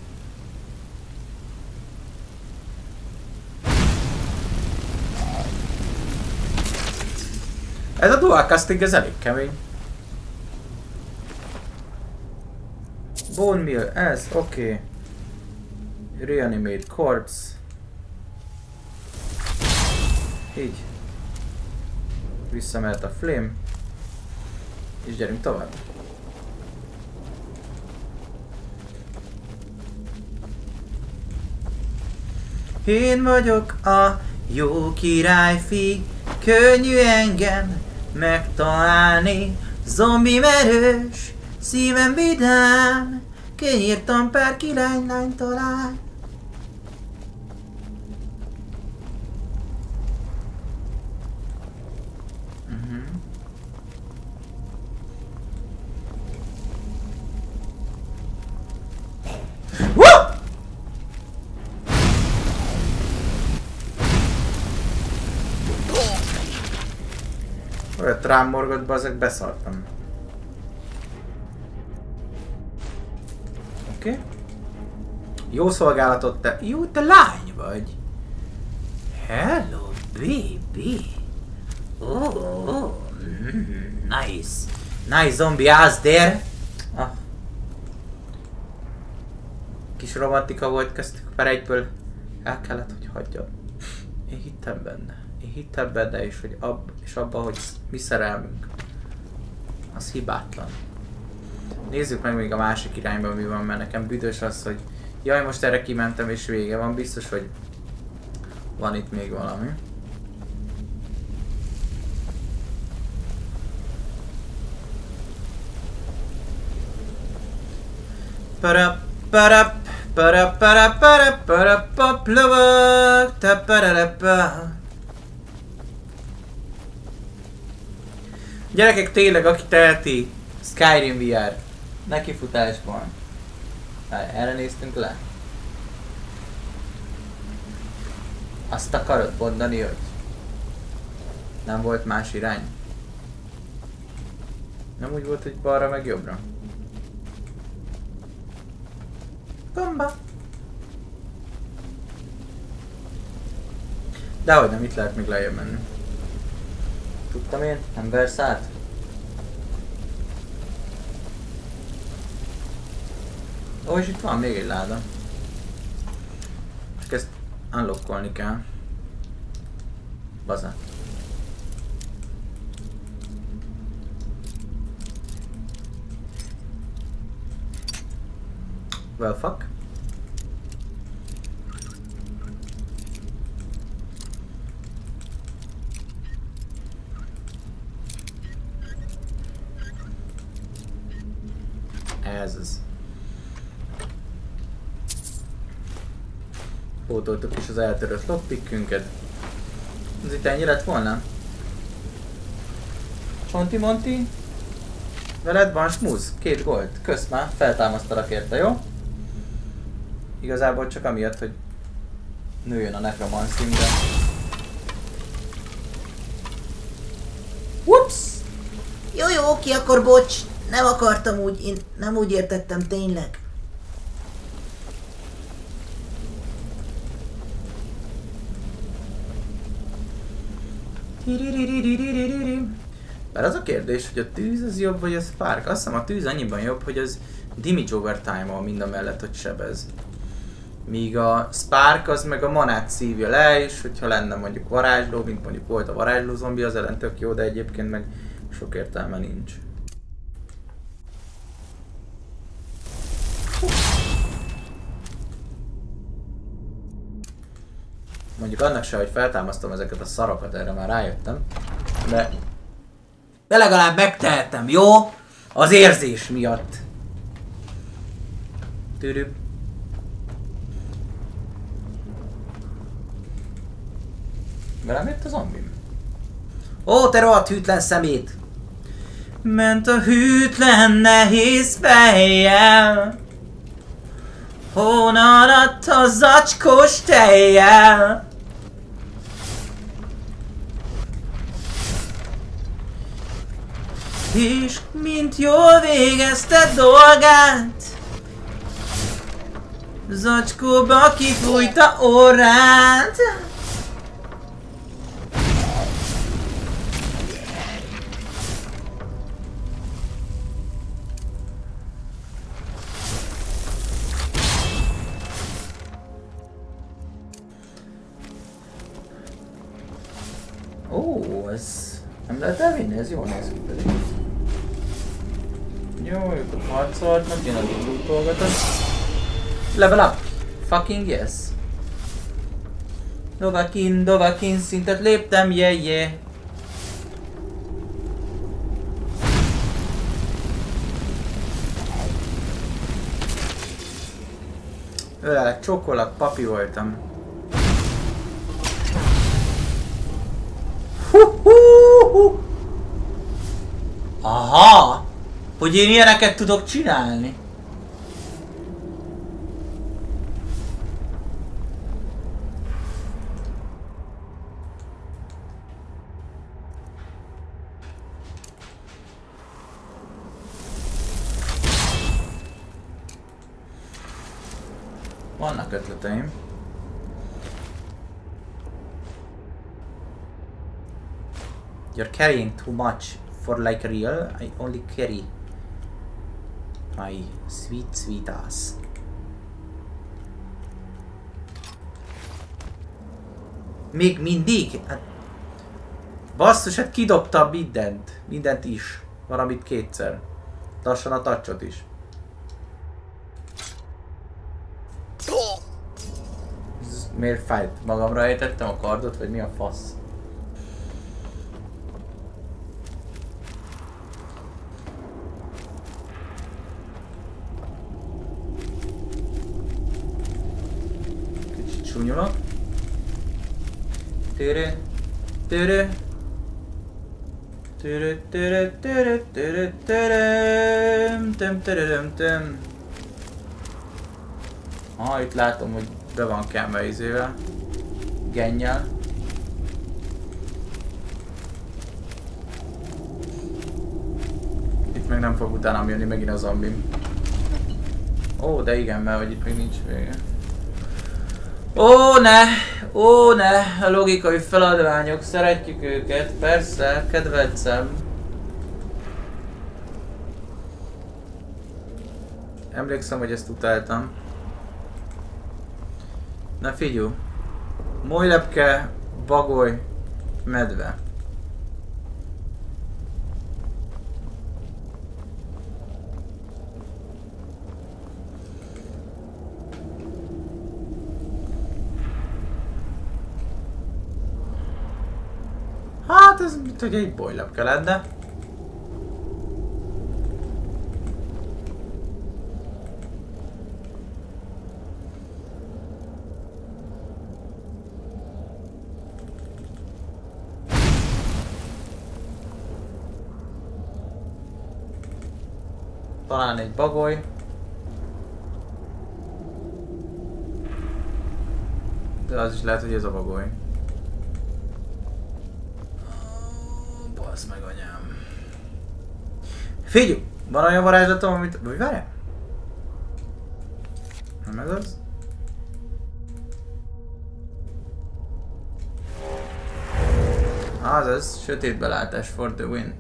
Ez a dual casting, ez elég kemény. Bone meal, ez, oké. Okay. Reanimate corpse. Így. Visszamehet a flame. És gyerünk tovább. Én vagyok a jó királyfi, könnyű engem megtalálni. Zombi merős, szívem vidám, kinyírtam pár királylány talán. Olyat rám morgott be, azok beszartam. Oké. Okay. Jó szolgálatot te... Jó, te lány vagy. Hello, baby. Oh, oh. Mm, nice. Nice zombie ass there. Ah. Kis romantika volt köztük, mert egyből el kellett, hogy hagyjam. Én hittem benne. Én hittem benne is, hogy ab, és abban, hogy mi szerelmünk. Az hibátlan. Nézzük meg még a másik irányban, mi van, mert nekem büdös az, hogy jaj, most erre kimentem és vége van. Biztos, hogy van itt még valami. Para para para para para para paplava ta para pa. Gyerekek, tényleg, aki teheti, Skyrim vé er, nekifutásban. Erre néztünk le. Azt akarod mondani, hogy nem volt más irány? Nem úgy volt, hogy balra meg jobbra? Gomba! Dehogy nem, itt lehet még lejjebb menni. Tudtam én, ember szállt. Ó, és itt van még egy láda. Csak ezt unlockolni kell. Baza. Well, fuck. Ez az. Pótoltuk is az eltörött lockpickünket. Ez itt ennyi lett volna? Csonti Monti? Veled van smooth? Két gold. Kösz már, feltámasztalak érte, jó? Igazából csak amiatt, hogy nőjön a necromancy, de... Ups! Jó, jó, oké, akkor bocs. Nem akartam úgy, én nem úgy értettem tényleg. Bár az a kérdés, hogy a tűz az jobb, vagy a spark? Azt hiszem a tűz annyiban jobb, hogy az damage overtime-al mind a mellett, hogy sebez. Míg a spark az meg a manát szívja le, és hogyha lenne mondjuk varázsló, mint mondjuk volt a varázsló zombi, az ellen tök jó, de egyébként meg sok értelme nincs. Mondjuk annak se, hogy feltámasztom ezeket a szarokat, erre már rájöttem. De... De legalább megtehetem, jó? Az érzés miatt. Tűrűbb. Velem jött a zombim. Ó, te rohadt hűtlen szemét! Ment a hűtlen nehéz fejjel, honnan adt a zacskós tejjel. És mint jól végezte dolgát, zacskóba kifújta orrát. Ó, ez nem lehet elvinni, ez jól néz ki pedig. Jó, ők ott harcoltnak, én addig lootolgatok. Level up! Fucking yes! Dovakin, Dovakin szintet léptem, yeah, yeah! Ölelek, csókolak, papi voltam. Hú-hú-hú. Aha! Hogy én ilyeneket tudok csinálni? Vannak ötleteim. You're carrying too much for like real. I only carry my sweet sweet ass. Még mindig? Hát... Basszus, hát kidobta mindent. Mindent is. Valamit kétszer. Lassan a touchot is. Ez miért fájt? Magamra ejtettem a kardot, vagy mi a fasz? Csúnyolok. Tőre, tőre. Tőre, tőre, tőre, tőre, tőre. Töm, töröm, töm. Aha, itt látom, hogy be van kelve izével. Gennyel. Itt meg nem fog utána jönni megint a zombim. Ó, de igen, mert hogy itt még nincs vége. Ó, ne! Ó, ne! A logikai feladványok, szeretjük őket, persze, kedvencem. Emlékszem, hogy ezt utáltam. Na figyelj! Molylepke, bagoly, medve. Hát ez mint hogy egy bolylepke lenne. Talán egy bagoly. De az is lehet, hogy ez a bagoly. Basz meg anyám. Figyelj! Van olyan varázslatom, amit... Vagy várjál? Nem ez az? Azaz, sötétbelátás for the win.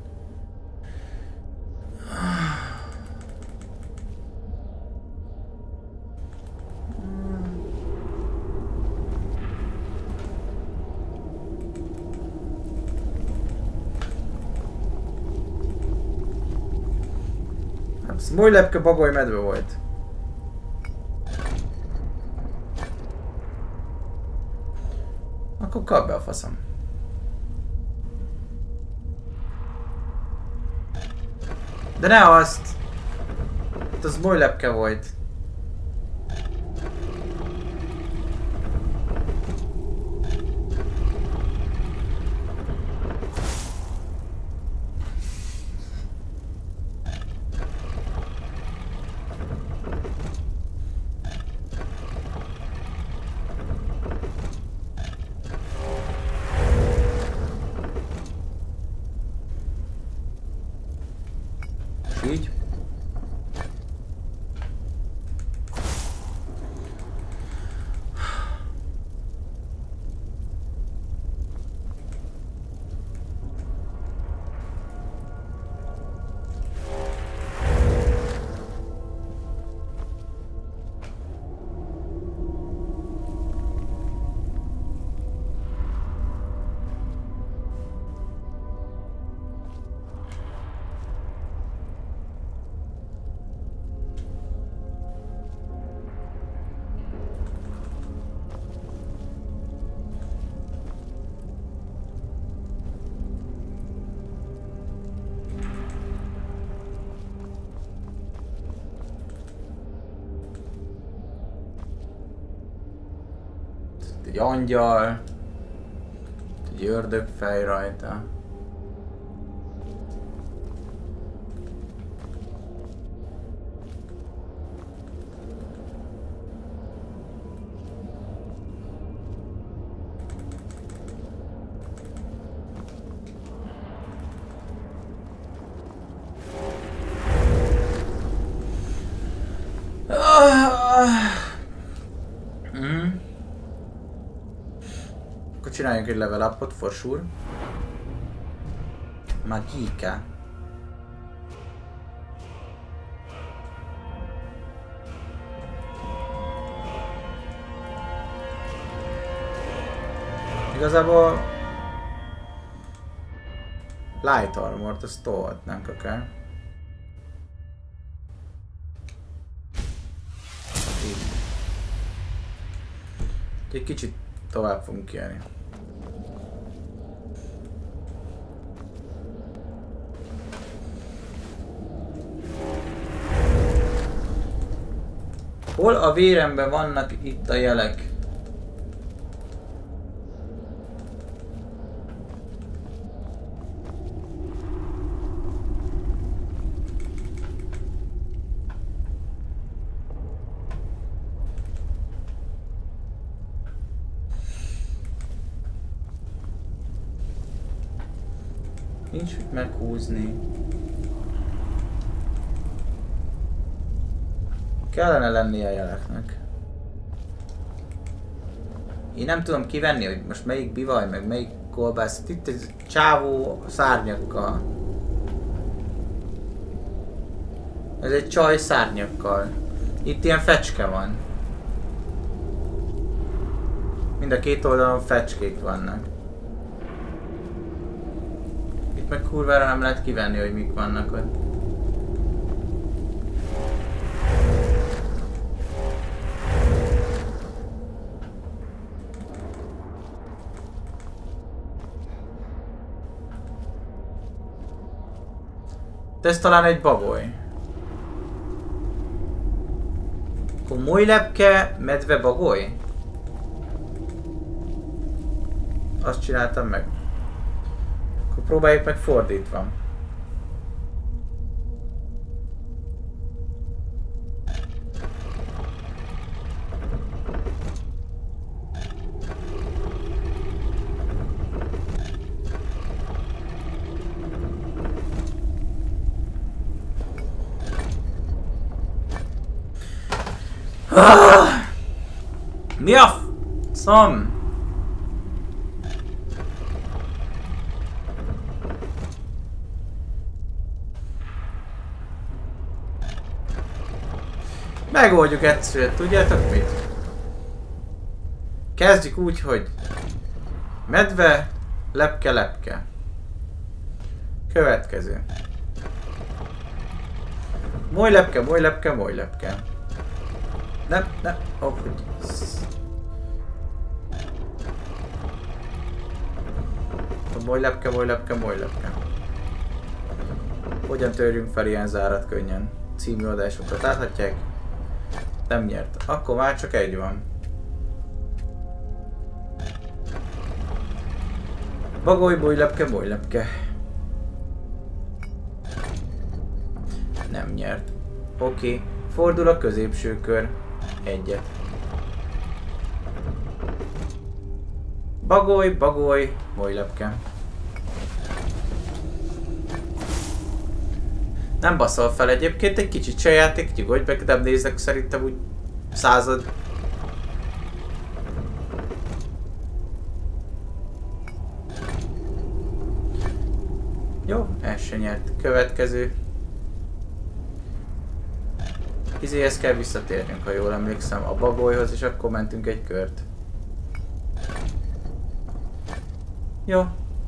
Szmolylepke bagoly medve volt. Akkor kap be a faszom. De ne azt! Itt az szmolylepke volt. Így. Egy angyal, egy ördögfej rajta. Csináljunk egy level upot, for sure. Magika. Igazából Light Armort, azt tolhatnánk akár. Egy kicsit tovább fogunk jönni. Hol a véremben vannak itt a jelek? Nincs mit meghúzni. Kellene lennie a jeleknek. Én nem tudom kivenni, hogy most melyik bivaj, meg melyik kolbász. Itt egy csávó szárnyakkal. Ez egy csaj szárnyakkal. Itt ilyen fecske van. Mind a két oldalon fecskék vannak. Itt meg kurvára nem lehet kivenni, hogy mik vannak ott. De ez talán egy bagoly. Komoly lepke, medve, bagoly? Azt csináltam meg. Akkor próbáljuk meg fordítva. Ah! Mi a f... szom? Megoldjuk egyszerűen, tudjátok mit? Kezdjük úgy, hogy medve, lepke, lepke. Következő. Moly lepke, moly lepke, moly lepke. Nem, nem, oh, hogy... Moly lepke, moly lepke, moly lepke. Hogyan törjünk fel ilyen zárat könnyen? Című adásokat láthatják? Nem nyert. Akkor már csak egy van. Bagoly, boly lepke, boly lepke. Nem nyert. Oké. Okay. Fordul a középső kör. Egyet. Bagoly, bagoly, boly lepke. Nem baszol fel egyébként, egy kicsit se játék, nyugodj meg, nem nézek szerintem úgy század. Jó, el se nyert. Következő. Izéhez kell visszatérnünk, ha jól emlékszem, a bagolyhoz, és akkor mentünk egy kört. Jó.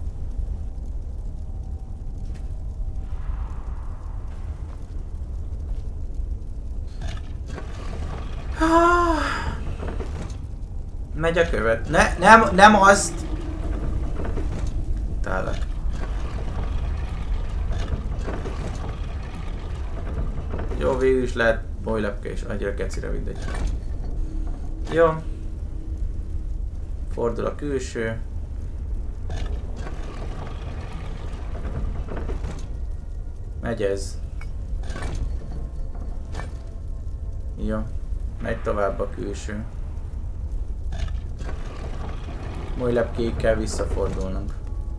Megy a követ. Ne, nem, nem azt! Tálak. Jó, végül is lehet bolylepke és annyira kecire mindegy. Jó. Fordul a külső. Megy ez. Jó. Megy tovább a külső. Molylepkéig kell visszafordulnunk.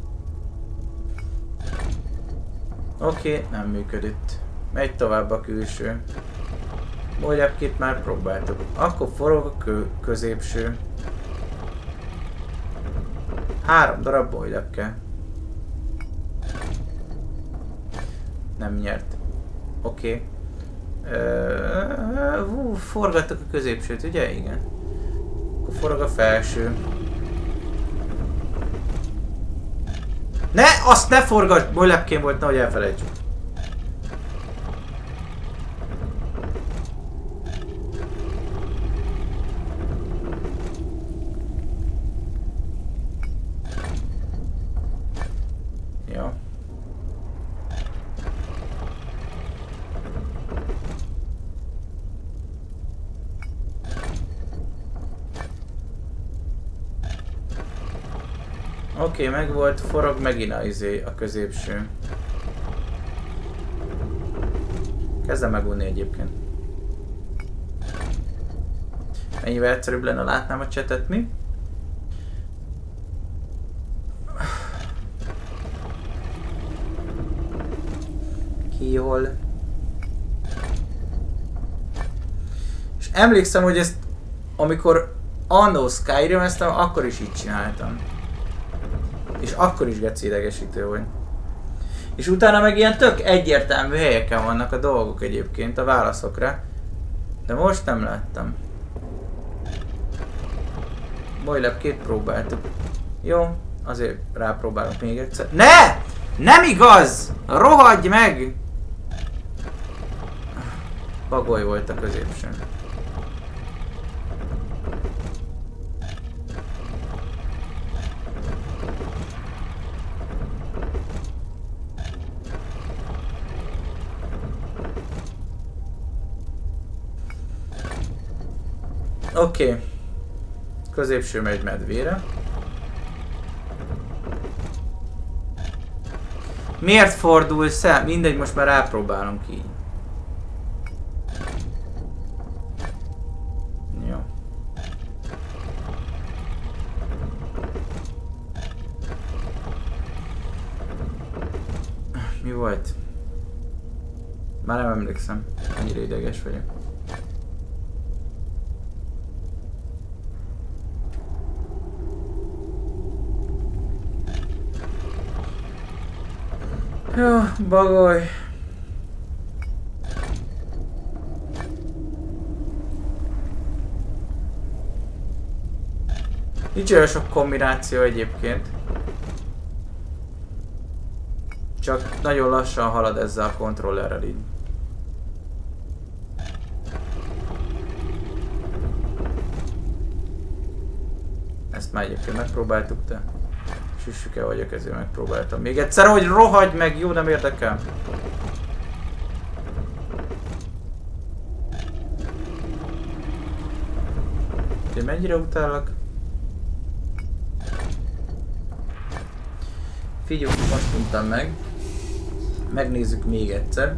Oké, okay, nem működött. Megy tovább a külső. Molylepkét már próbáltuk. Akkor forog a kö középső. Három darab molylepke. Nem nyert. Oké. Okay. Forgattuk a középsőt, ugye? Igen. Akkor forog a felső. Ne! Azt ne forgass! Molylepkén volt, nehogy elfelejtsük. Jó. Oké, okay, meg volt, forog megint a izé, a középső. Kezdem megunni egyébként. Mennyivel egyszerűbb lenne, látnám a csetet, mi? Ki hol? És emlékszem, hogy ezt, amikor annó Skyrim-eztem, akkor is így csináltam. És akkor is geci idegesítő volt. És utána meg ilyen tök egyértelmű helyeken vannak a dolgok egyébként a válaszokra. De most nem láttam. Molylepkét próbáltuk. Jó, azért rápróbálok még egyszer. Ne! Nem igaz! Rohadj meg! Bagoly volt a középső. Oké. Okay. Középső megy medvére. Miért fordulsz el? Mindegy, most már rápróbálunk így. Jó. Mi volt? Már nem emlékszem. Annyira ideges vagyok. Jó, bagoly. Nincs olyan sok kombináció egyébként. Csak nagyon lassan halad ezzel a kontrollerrel így. Ezt már egyébként megpróbáltuk, de süssük-e vagyok, ezért megpróbáltam. Még egyszer, hogy rohagy meg, jó, nem érdekel. Én mennyire utállak? Figyelj, most mondtam meg. Megnézzük még egyszer.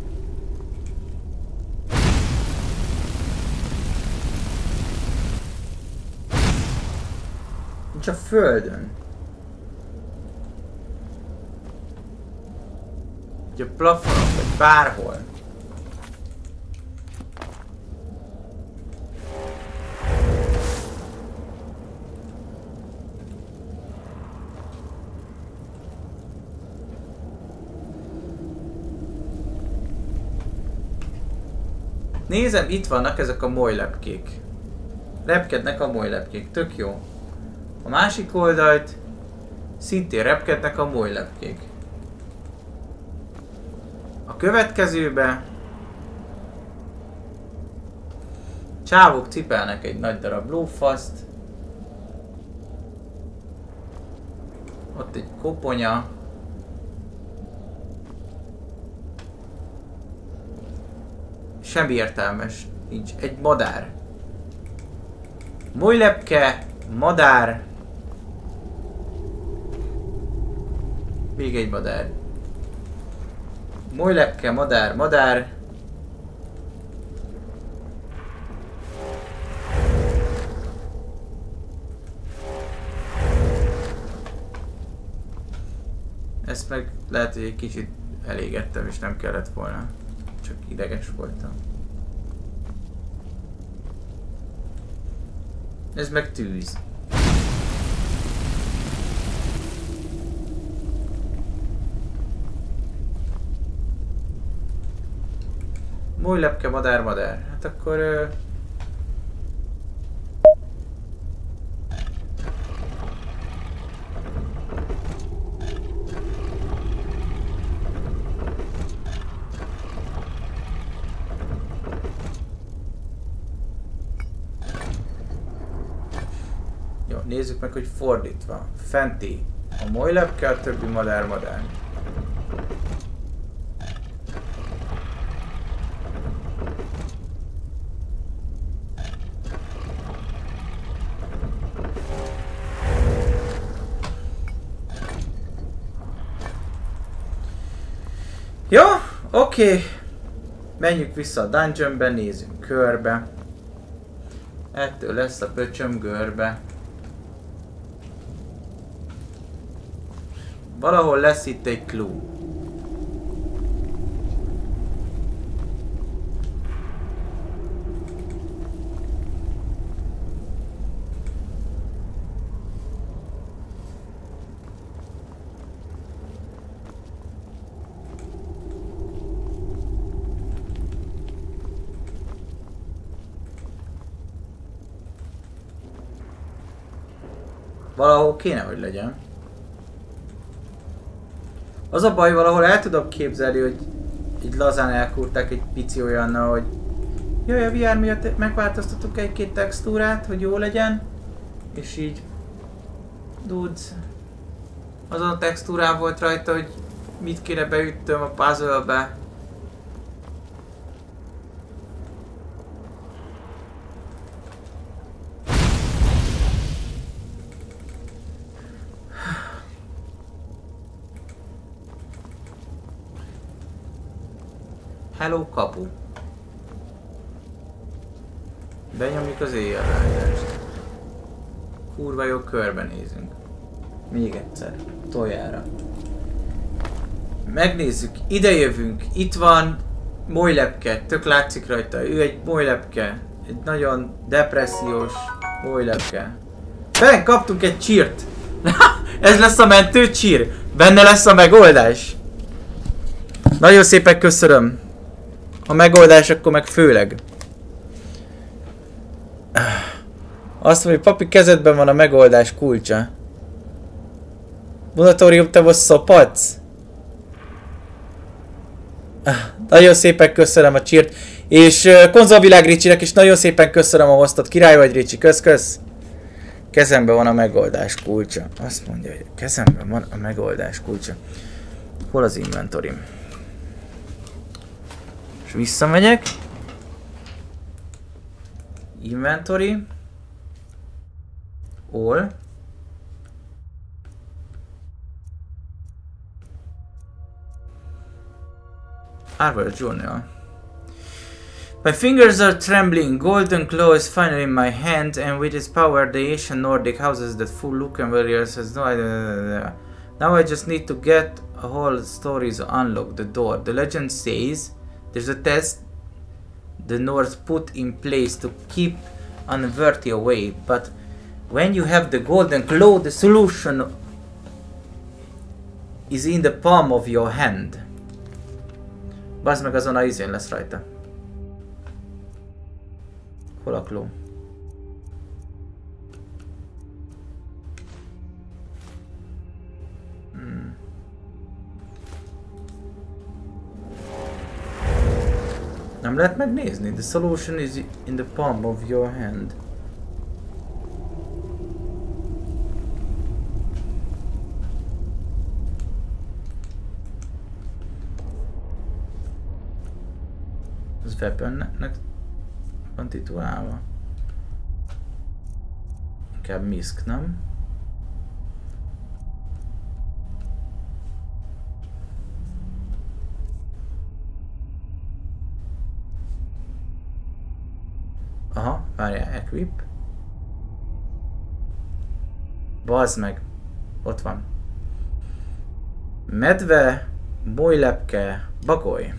Nincs a földön. Ugye a plafonon, vagy bárhol. Nézem, itt vannak ezek a molylepkék. Repkednek a molylepkék, tök jó. A másik oldalt szintén repkednek a molylepkék. A következőbe csávok cipelnek egy nagy darab lófaszt. Ott egy koponya. Semmi értelmes nincs. Egy madár. Molylepke, madár. Még egy madár. Molylepke, madár, madár. Ezt meg lehet, hogy egy kicsit elégettem és nem kellett volna. Csak ideges voltam. Ez meg tűz. Molylepke, madár, madár. Hát akkor... Uh... Jó, nézzük meg, hogy fordítva. Fenti a molylepke, a többi madár, madár. Jó, oké. Okay. Menjünk vissza a dungeonbe, nézzünk körbe. Ettől lesz a pöcsöm görbe. Valahol lesz itt egy clue. Valahol kéne, hogy legyen. Az a baj, valahol el tudom képzelni, hogy így lazán elkúrták egy pici olyannal, hogy jaj, a vé er miatt megváltoztattuk egy-két textúrát, hogy jó legyen. És így... Dudes. Azon a textúrán volt rajta, hogy mit kéne beüttöm a puzzle-be. Hello, kapu. Benyomjuk az éjjellátást. Kurva jó, körbenézünk. Még egyszer. Toljára. Megnézzük. Ide jövünk. Itt van molylepke. Tök látszik rajta. Ő egy molylepke. Egy nagyon depressziós molylepke. Benn kaptunk egy csírt. Ez lesz a mentő csír. Benne lesz a megoldás. Nagyon szépen köszönöm. A megoldás akkor meg főleg. Azt mondja, hogy papi kezedben van a megoldás kulcsa. Monatórium, te most szopadsz? Nagyon szépen köszönöm a csírt. És uh, konzolvilág Ricsinek is nagyon szépen köszönöm a hoztat. Király vagy, Ricsi, kösz-kösz. Kezemben van a megoldás kulcsa. Azt mondja, hogy kezemben van a megoldás kulcsa. Hol az inventorim? És visszamegyek. Inventory. All. Armor Journal. My fingers are trembling. Golden claw is finally in my hand, and with its power, the ancient Nordic houses that full look and warriors has no idea. Now I just need to get a whole stories to unlock the door. The legend says there's a test the North put in place to keep Unworthy away, but when you have the golden claw, the solution is in the palm of your hand. Bazd meg, azon a izén lesz rajta. Hol a claw? Hmm. Nem lehet megnézni. The solution is in the palm of your hand. Az weaponnek van titulálva. Inkább Misk, nem? Aha, várjál, equip. Bazd meg. Ott van. Medve, bolylepke, bagoly.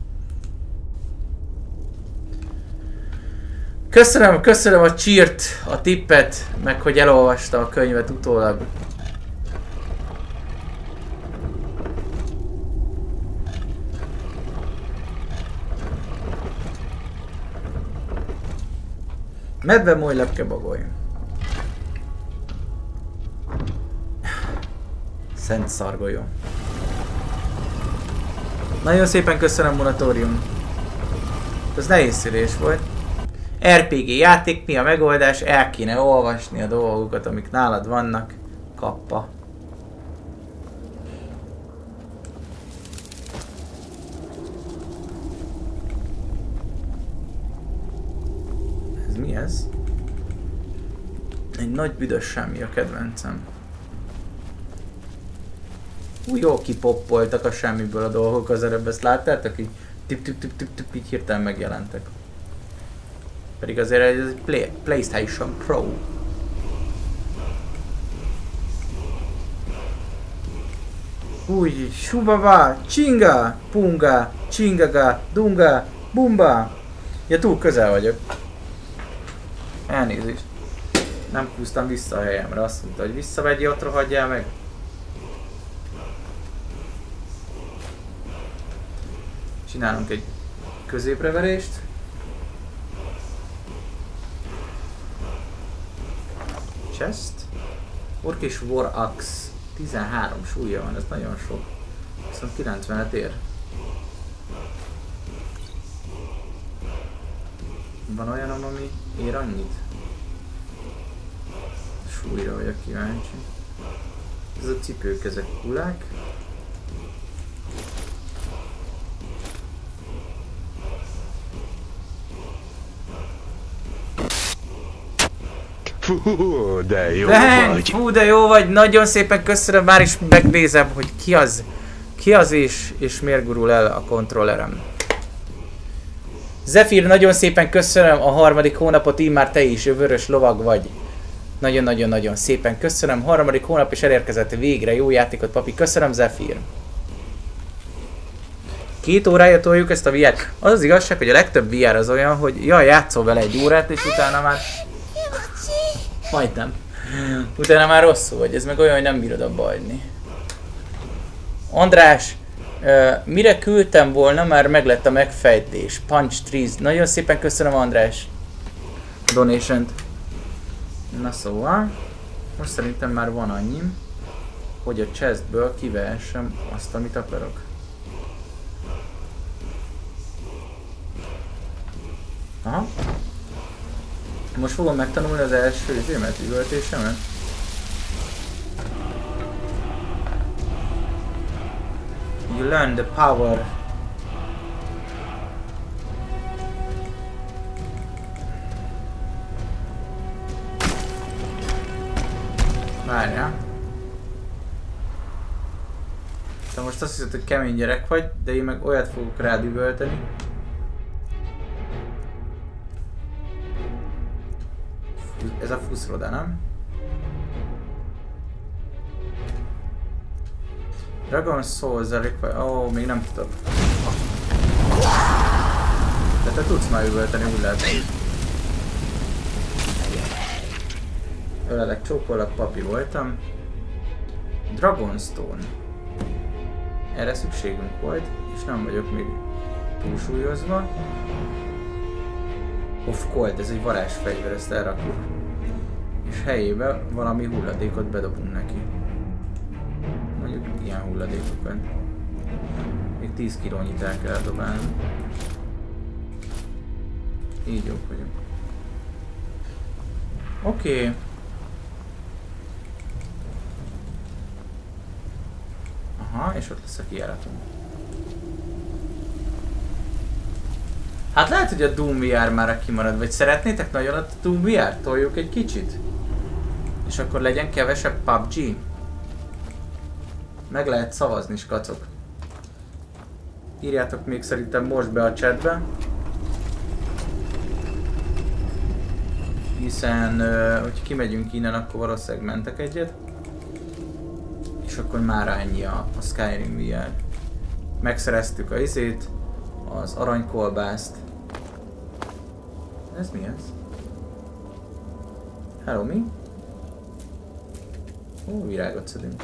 Köszönöm, köszönöm a cheert, a tippet, meg hogy elolvasta a könyvet utólag. Medve, moly, lepke, bagoly. Szent szargolyó. Nagyon szépen köszönöm, Monatórium. Ez nehéz szülés volt. er pé gé játék, mi a megoldás? El kéne olvasni a dolgokat, amik nálad vannak. Kappa. Ez mi ez? Egy nagy büdös semmi a kedvencem. Úgy jól kipoppoltak a semmiből a dolgok az előbb, ezt láttátok? Így tip tip tip tip tip így hirtelen megjelentek. Pedig azért ez egy play, PlayStation Pro. Úgy, subaba, csinga, punga, csingaga, dunga, bumba. Ja, túl közel vagyok. Elnézést. Nem húztam vissza a helyemre, azt mondta, hogy visszavegy, ott rohadjál meg. Csinálunk egy középreverést. Chest. Ork és War Axe. tizenhárom súlya van, ez nagyon sok. Viszont kilencvenet ér. Van olyan, ami ér annyit? Súlyra vagyok kíváncsi. Ez a cipők, ezek kulák. Fú, de jó Ben, vagy. Fú, de jó vagy. Nagyon szépen köszönöm. Már is megnézem, hogy ki az, ki az és, és miért gurul el a kontrollerem. Zephyr, nagyon szépen köszönöm a harmadik hónapot, így már te is vörös lovag vagy. Nagyon-nagyon-nagyon szépen köszönöm. Harmadik hónap is elérkezett végre. Jó játékot, papi. Köszönöm, Zephyr. Két órája toljuk ezt a vé er-t. Az az igazság, hogy a legtöbb vé er az olyan, hogy jaj, játszol vele egy órát, és utána már... Majdnem. Utána már rosszul vagy, ez meg olyan, hogy nem bírod abba hagyni. András, Uh, mire küldtem volna, már meglett a megfejtés. Punch Trees. Nagyon szépen köszönöm, András. A donation-t. Na szóval, most szerintem már van annyi, hogy a chestből kivehessem azt, amit akarok. Aha. Most fogom megtanulni az első izémet, üvöltésemet. You learn the power. Várjál. Te most azt hiszed, hogy kemény gyerek vagy, de én meg olyat fogok rád üvölteni. Ez a Fuszroda, nem? Dragon Souls are required. Ó, oh, még nem tudok. De te tudsz már üvölteni, úgy lehet. Ölelek, csókollak, papi voltam. Dragonstone. Erre szükségünk volt, és nem vagyok még túlsúlyozva. Of Cold, ez egy varázsfegyver, ezt elrakjuk. És helyébe valami hulladékot bedobunk neki. Mondjuk ilyen hulladékokat. Még tíz kilónyit el kell dobálni. Így jók vagyunk. Oké. Okay. Aha, és ott lesz a kijáratunk. Hát lehet, hogy a Doom vé er már kimarad, vagy szeretnétek nagyon a Doom vé er? Toljuk egy kicsit? És akkor legyen kevesebb pé u bé gé? Meg lehet szavazni, skacok. Írjátok még szerintem most be a chatbe. Hiszen, uh, hogy kimegyünk innen, akkor valószínűleg mentek egyet. És akkor már ennyi a, a Skyrim vé er. Megszereztük a izét, az aranykolbászt. Ez mi ez? Hello, mi? Ó, virágot szedünk.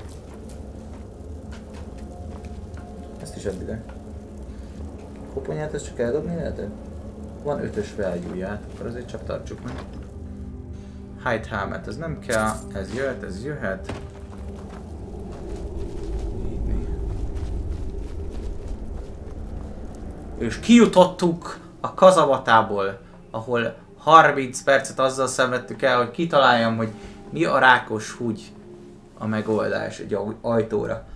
Ezt is add ide. Koponyát ezt csak eldobni lehetett? Van ötös value-ját, akkor azért csak tartsuk meg. Hide helmet, ez nem kell, ez jöhet, ez jöhet. És kijutottuk a kazavatából, ahol harminc percet azzal szenvedtük el, hogy kitaláljam, hogy mi a rákos húgy a megoldás egy ajtóra.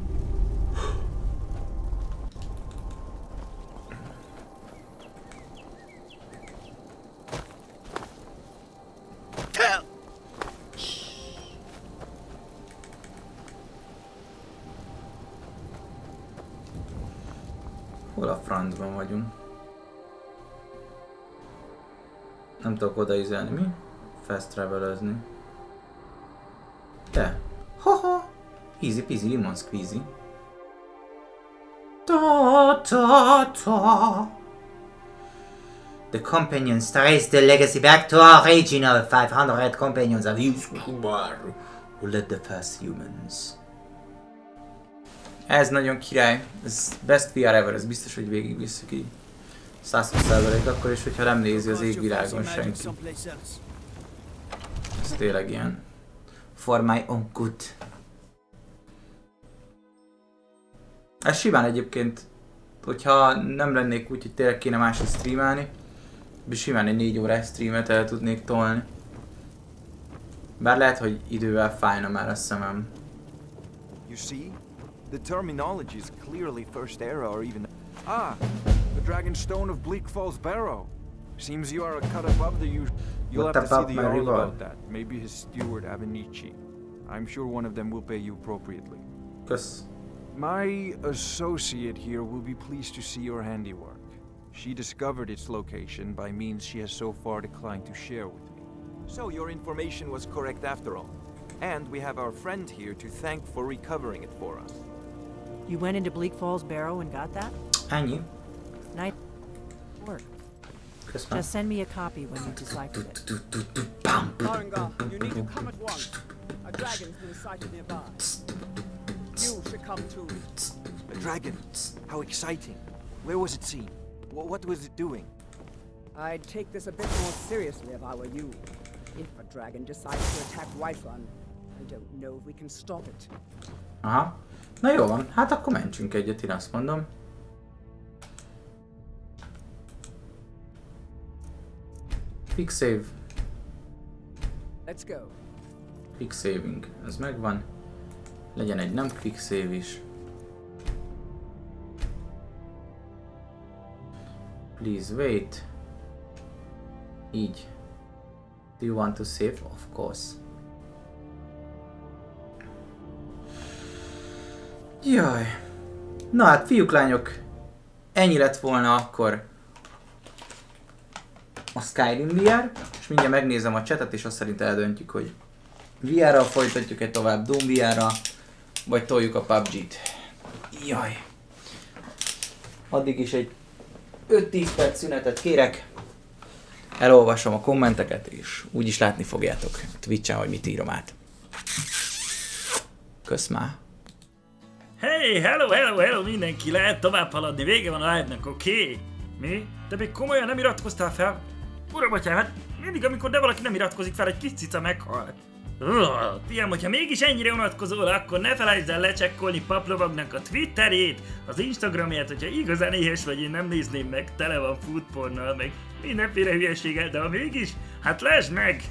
Hol a francban vagyunk? Nem tudok odaízelni, mi? Fast travelezni. De. Haha! Easy peasy lemon squeezy. Ta ta ta. The companions trace the legacy back to our original five hundred companions of Yusufar, who led the first humans. Ez nagyon király, ez best vé er ever, ez biztos, hogy végig visszük így. száz százalék akkor is, hogyha nem nézi az égvilágon senki. Ez tényleg ilyen. For my own good. Ez simán egyébként, hogyha nem lennék úgy, hogy tényleg kéne másra streamelni, simán egy négy órás streamet el tudnék tolni. Bár lehet, hogy idővel fájna már a szemem. You see? The terminology is clearly First Era or even... Ah! The Dragonstone of Bleak Falls Barrow! Seems you are a cut above the usual... You'll have to see the Jarl about that. Maybe his steward, Avenici. I'm sure one of them will pay you appropriately. Cause... My associate here will be pleased to see your handiwork. She discovered its location by means she has so far declined to share with me. So your information was correct after all. And we have our friend here to thank for recovering it for us. You went into Bleak Falls Barrow and got that? Ennyi. Nice work. Just send me a copy when you deciphered it. Farengar, you need to come at once. A dragon's been sighted nearby. You should come too. A dragon. How exciting. Where was it seen? What, what was it doing? I'd take this a bit more seriously if I were you. If a dragon decides to attack Whiterun, I don't know if we can stop it. Aha. Na jó van, hát akkor mentsünk egyet, én azt mondom. Quick save. Let's go. Quick saving, ez megvan. Legyen egy nem quick save is. Please wait. Így. Do you want to save? Of course. Jaj. Na hát fiúk, lányok. Ennyi lett volna akkor a Skyrim vé er. És mindjárt megnézem a chatet, és azt szerint eldöntjük, hogy vé er-ral folytatjuk-e tovább Doom vé er-ra, vagy toljuk a pé u bé gét. Jaj. Addig is egy öt-tíz perc szünetet kérek. Elolvasom a kommenteket, és úgyis látni fogjátok Twitch-en, hogy mit írom át. Kösz már. Hey, hello, hello, hello, mindenki, lehet tovább haladni, vége van a live-nak, oké? Okay? Mi? Te még komolyan nem iratkoztál fel? Uram, atyám, hát mindig, amikor de valaki nem iratkozik fel, egy kis cica meghal. Fiam, hogyha mégis ennyire unatkozol, akkor ne felejtsd el lecsekkolni Paplovagnak a Twitterét, az Instagramját, hogyha igazán éhes vagy, én nem nézném meg, tele van foodpornnal, meg mindenféle hülyeséggel, de ha mégis, hát lásd meg!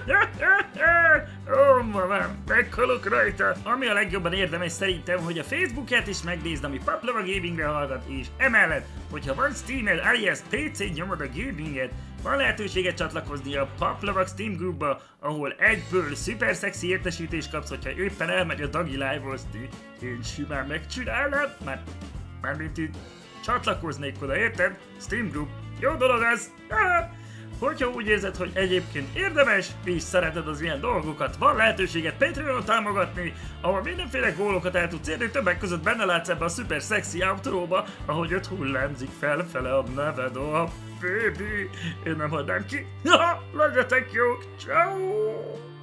Ó, mamám, meghalok rajta! Ami a legjobban érdemes szerintem, hogy a Facebookját is megnézd, ami Paplova Gamingre hallgat, és emellett, hogyha van Steamed, alias pé cén nyomod a gaminget, van lehetőséget csatlakozni a Paplovag Steam Groupba, ahol egyből szuper szexi értesítést kapsz, hogyha éppen elmegy a Dagi live-ozni. Én simán megcsinálnám, már, mármint így csatlakoznék oda, érted? Steam Group, jó dolog az! Ah! Hogyha úgy érzed, hogy egyébként érdemes, és szereted az ilyen dolgokat, van lehetőséget Patreonon támogatni, ahol mindenféle gólokat el tudsz érni, többek között benne látsz ebbe a szuper szexi outróba, ahogy öt hullámzik felfele a neved, oh baby, én nem hagynám ki. Legyetek jók, ciao.